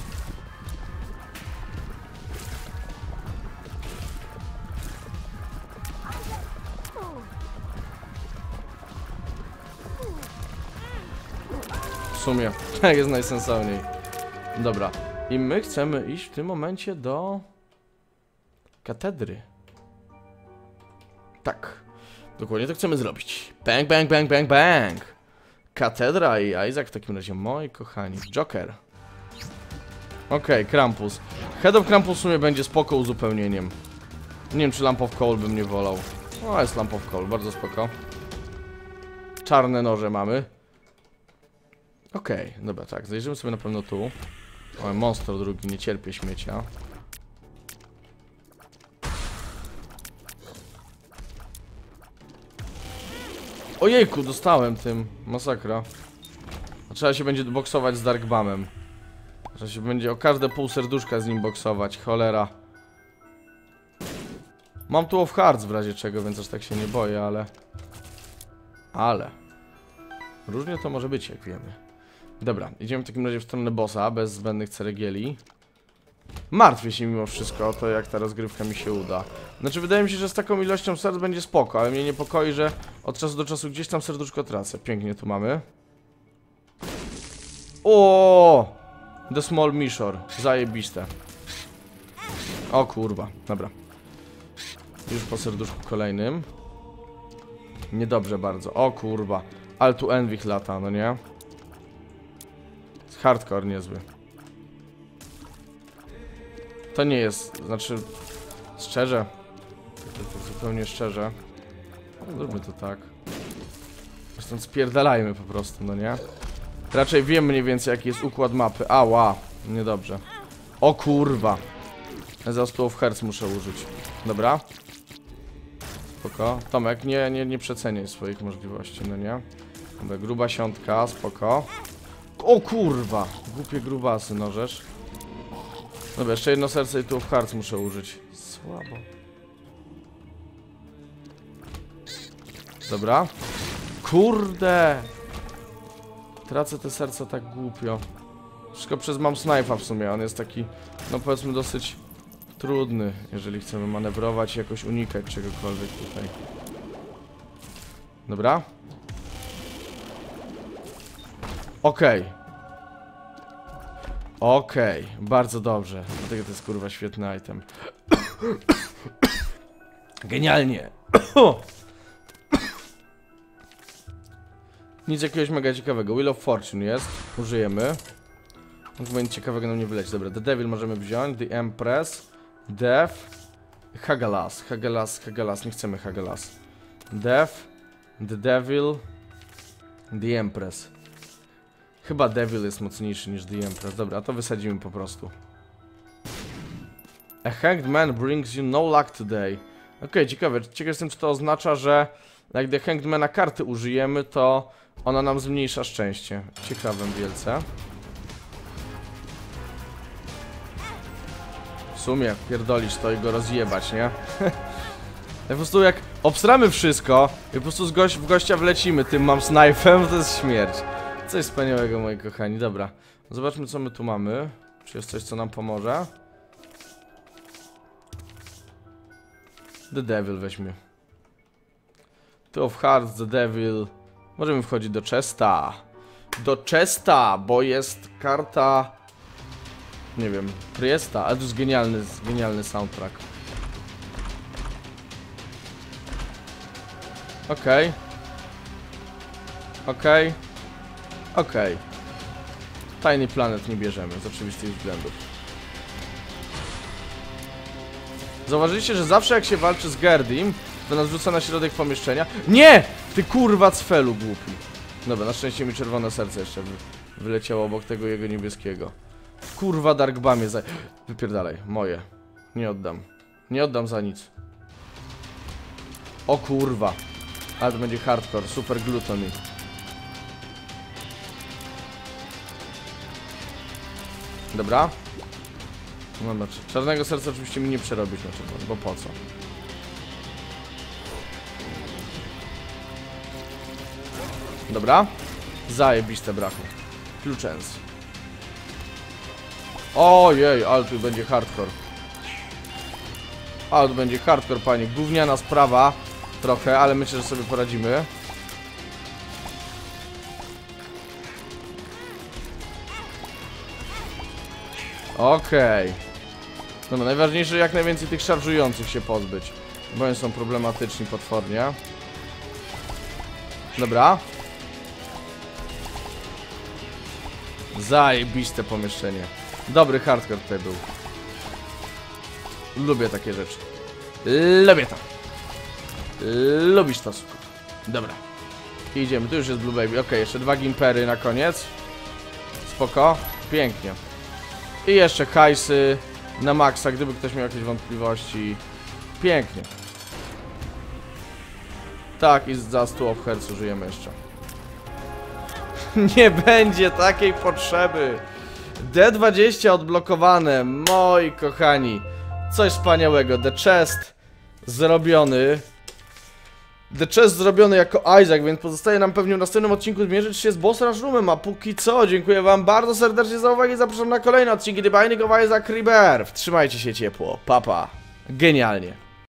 W sumie, tak jest najsensowniej. Dobra, i my chcemy iść w tym momencie do katedry. Tak, dokładnie to chcemy zrobić. Bang, bang, bang, bang, bang. Katedra i Isaac w takim razie, moi kochani. Joker. Okej, okay, Krampus. Head of Krampus w sumie będzie spoko uzupełnieniem. Nie wiem, czy Lamp of Coal bym nie wolał. O, jest Lamp of Coal, bardzo spoko. Czarne noże mamy. Okej, okay, dobra, tak, zajrzymy sobie na pewno tu. O, monster drugi, nie cierpię śmiecia. Ojejku, dostałem tym. Masakra. Trzeba się będzie boksować z Darkbamem. Trzeba się będzie o każde pół serduszka z nim boksować. Cholera. Mam tu of hearts w razie czego, więc aż tak się nie boję, ale... Ale... Różnie to może być, jak wiemy. Dobra, idziemy w takim razie w stronę bossa, bez zbędnych ceregieli. Martwię się mimo wszystko o to, jak ta rozgrywka mi się uda. Znaczy, wydaje mi się, że z taką ilością serc będzie spoko, ale mnie niepokoi, że od czasu do czasu gdzieś tam serduszko tracę. Pięknie tu mamy. O, The Small Mishor. Zajebiste. O kurwa, dobra. Już po serduszku kolejnym. Niedobrze bardzo. O kurwa. Ale tu Envich lata, no nie? Hardcore niezły. To nie jest, znaczy... Szczerze. Tak, tak zupełnie szczerze. Zróbmy to tak. Zresztą spierdalajmy po prostu, no nie? Raczej wiem mniej więcej jaki jest układ mapy. Ała, niedobrze. O kurwa. Za stu of hearts muszę użyć. Dobra. Spoko. Tomek, nie, nie, nie przeceniaj swoich możliwości, no nie? Dobra, gruba siątka, spoko. O kurwa. Głupie grubasy, nożesz. Dobra, jeszcze jedno serce i tu of hearts muszę użyć. Słabo. Dobra. Kurde. Tracę te serca tak głupio. Wszystko przez mam snajpa w sumie. On jest taki, no powiedzmy, dosyć trudny, jeżeli chcemy manewrować i jakoś unikać czegokolwiek tutaj. Dobra. Okej. Okay. Okej, okay. Bardzo dobrze. Dlatego to jest kurwa świetny item. Genialnie. Nic jakiegoś mega ciekawego. Wheel of Fortune jest. Użyjemy. Chyba nic ciekawego nam nie wyleci. Dobra, The Devil możemy wziąć. The Empress. Death. Hagelas. Hagelas, Hagelas. Nie chcemy Hagelas. Death. The Devil. The Empress. Chyba Devil jest mocniejszy niż The Empress. Dobra, to wysadzimy po prostu. A hanged man brings you no luck today. Okej, okay, ciekawe. Ciekawe jestem, czy to oznacza, że jak The Hanged Mana karty użyjemy, to ona nam zmniejsza szczęście. Ciekawym wielce. W sumie pierdolisz to i go rozjebać, nie? Po prostu jak obstramy wszystko i po prostu z goś w gościa wlecimy tym mam snajpem, to jest śmierć. Coś wspaniałego, moi kochani. Dobra, zobaczmy, co my tu mamy. Czy jest coś, co nam pomoże? The Devil weźmy. Two of Hearts, The Devil. Możemy wchodzić do chesta. Do chesta, bo jest karta... Nie wiem, Triesta, ale to jest genialny, genialny soundtrack. Okej. Okej. Okej. Tiny Planet nie bierzemy, z oczywistych względów. Zauważyliście, że zawsze jak się walczy z Gerdim, to nas rzuca na środek pomieszczenia. Nie! Ty kurwa cfelu głupi. Dobra, na szczęście mi czerwone serce jeszcze wy wyleciało obok tego jego niebieskiego. Kurwa Darkbamie za... Wypierdalaj, moje. Nie oddam. Nie oddam za nic. O kurwa. Ale to będzie hardcore, super gluttony. Dobra. No dobra, czarnego serca oczywiście mi nie przerobić na czerwono, bo po co? Dobra. Zajebiste brachu. Kluczens. Ojej, ale tu będzie hardcore. Ale tu będzie hardcore, panie. Gówniana sprawa. Trochę, ale myślę, że sobie poradzimy. Okej. Okay. Dobra, najważniejsze jak najwięcej tych szarżujących się pozbyć. Bo oni są problematyczni potwornie. Dobra. Zajebiste pomieszczenie. Dobry hardcore tutaj był. Lubię takie rzeczy. Lubię to. Lubisz to, suko. Dobra. I idziemy, tu już jest Blue Baby. Ok, jeszcze dwa gimpery na koniec. Spoko. Pięknie. I jeszcze hajsy na maksa, gdyby ktoś miał jakieś wątpliwości. Pięknie. Tak, i za stu of Hearts użyjemy jeszcze. Nie będzie takiej potrzeby. D dwadzieścia odblokowane, moi kochani. Coś wspaniałego. The Chest zrobiony. The Chest zrobiony jako Isaac, więc pozostaje nam pewnie w następnym odcinku zmierzyć się z Boss Rush Roomem. A póki co, dziękuję wam bardzo serdecznie za uwagę i zapraszam na kolejne odcinki The Binding of Isaac Rebirth. Trzymajcie się ciepło. Papa. Genialnie.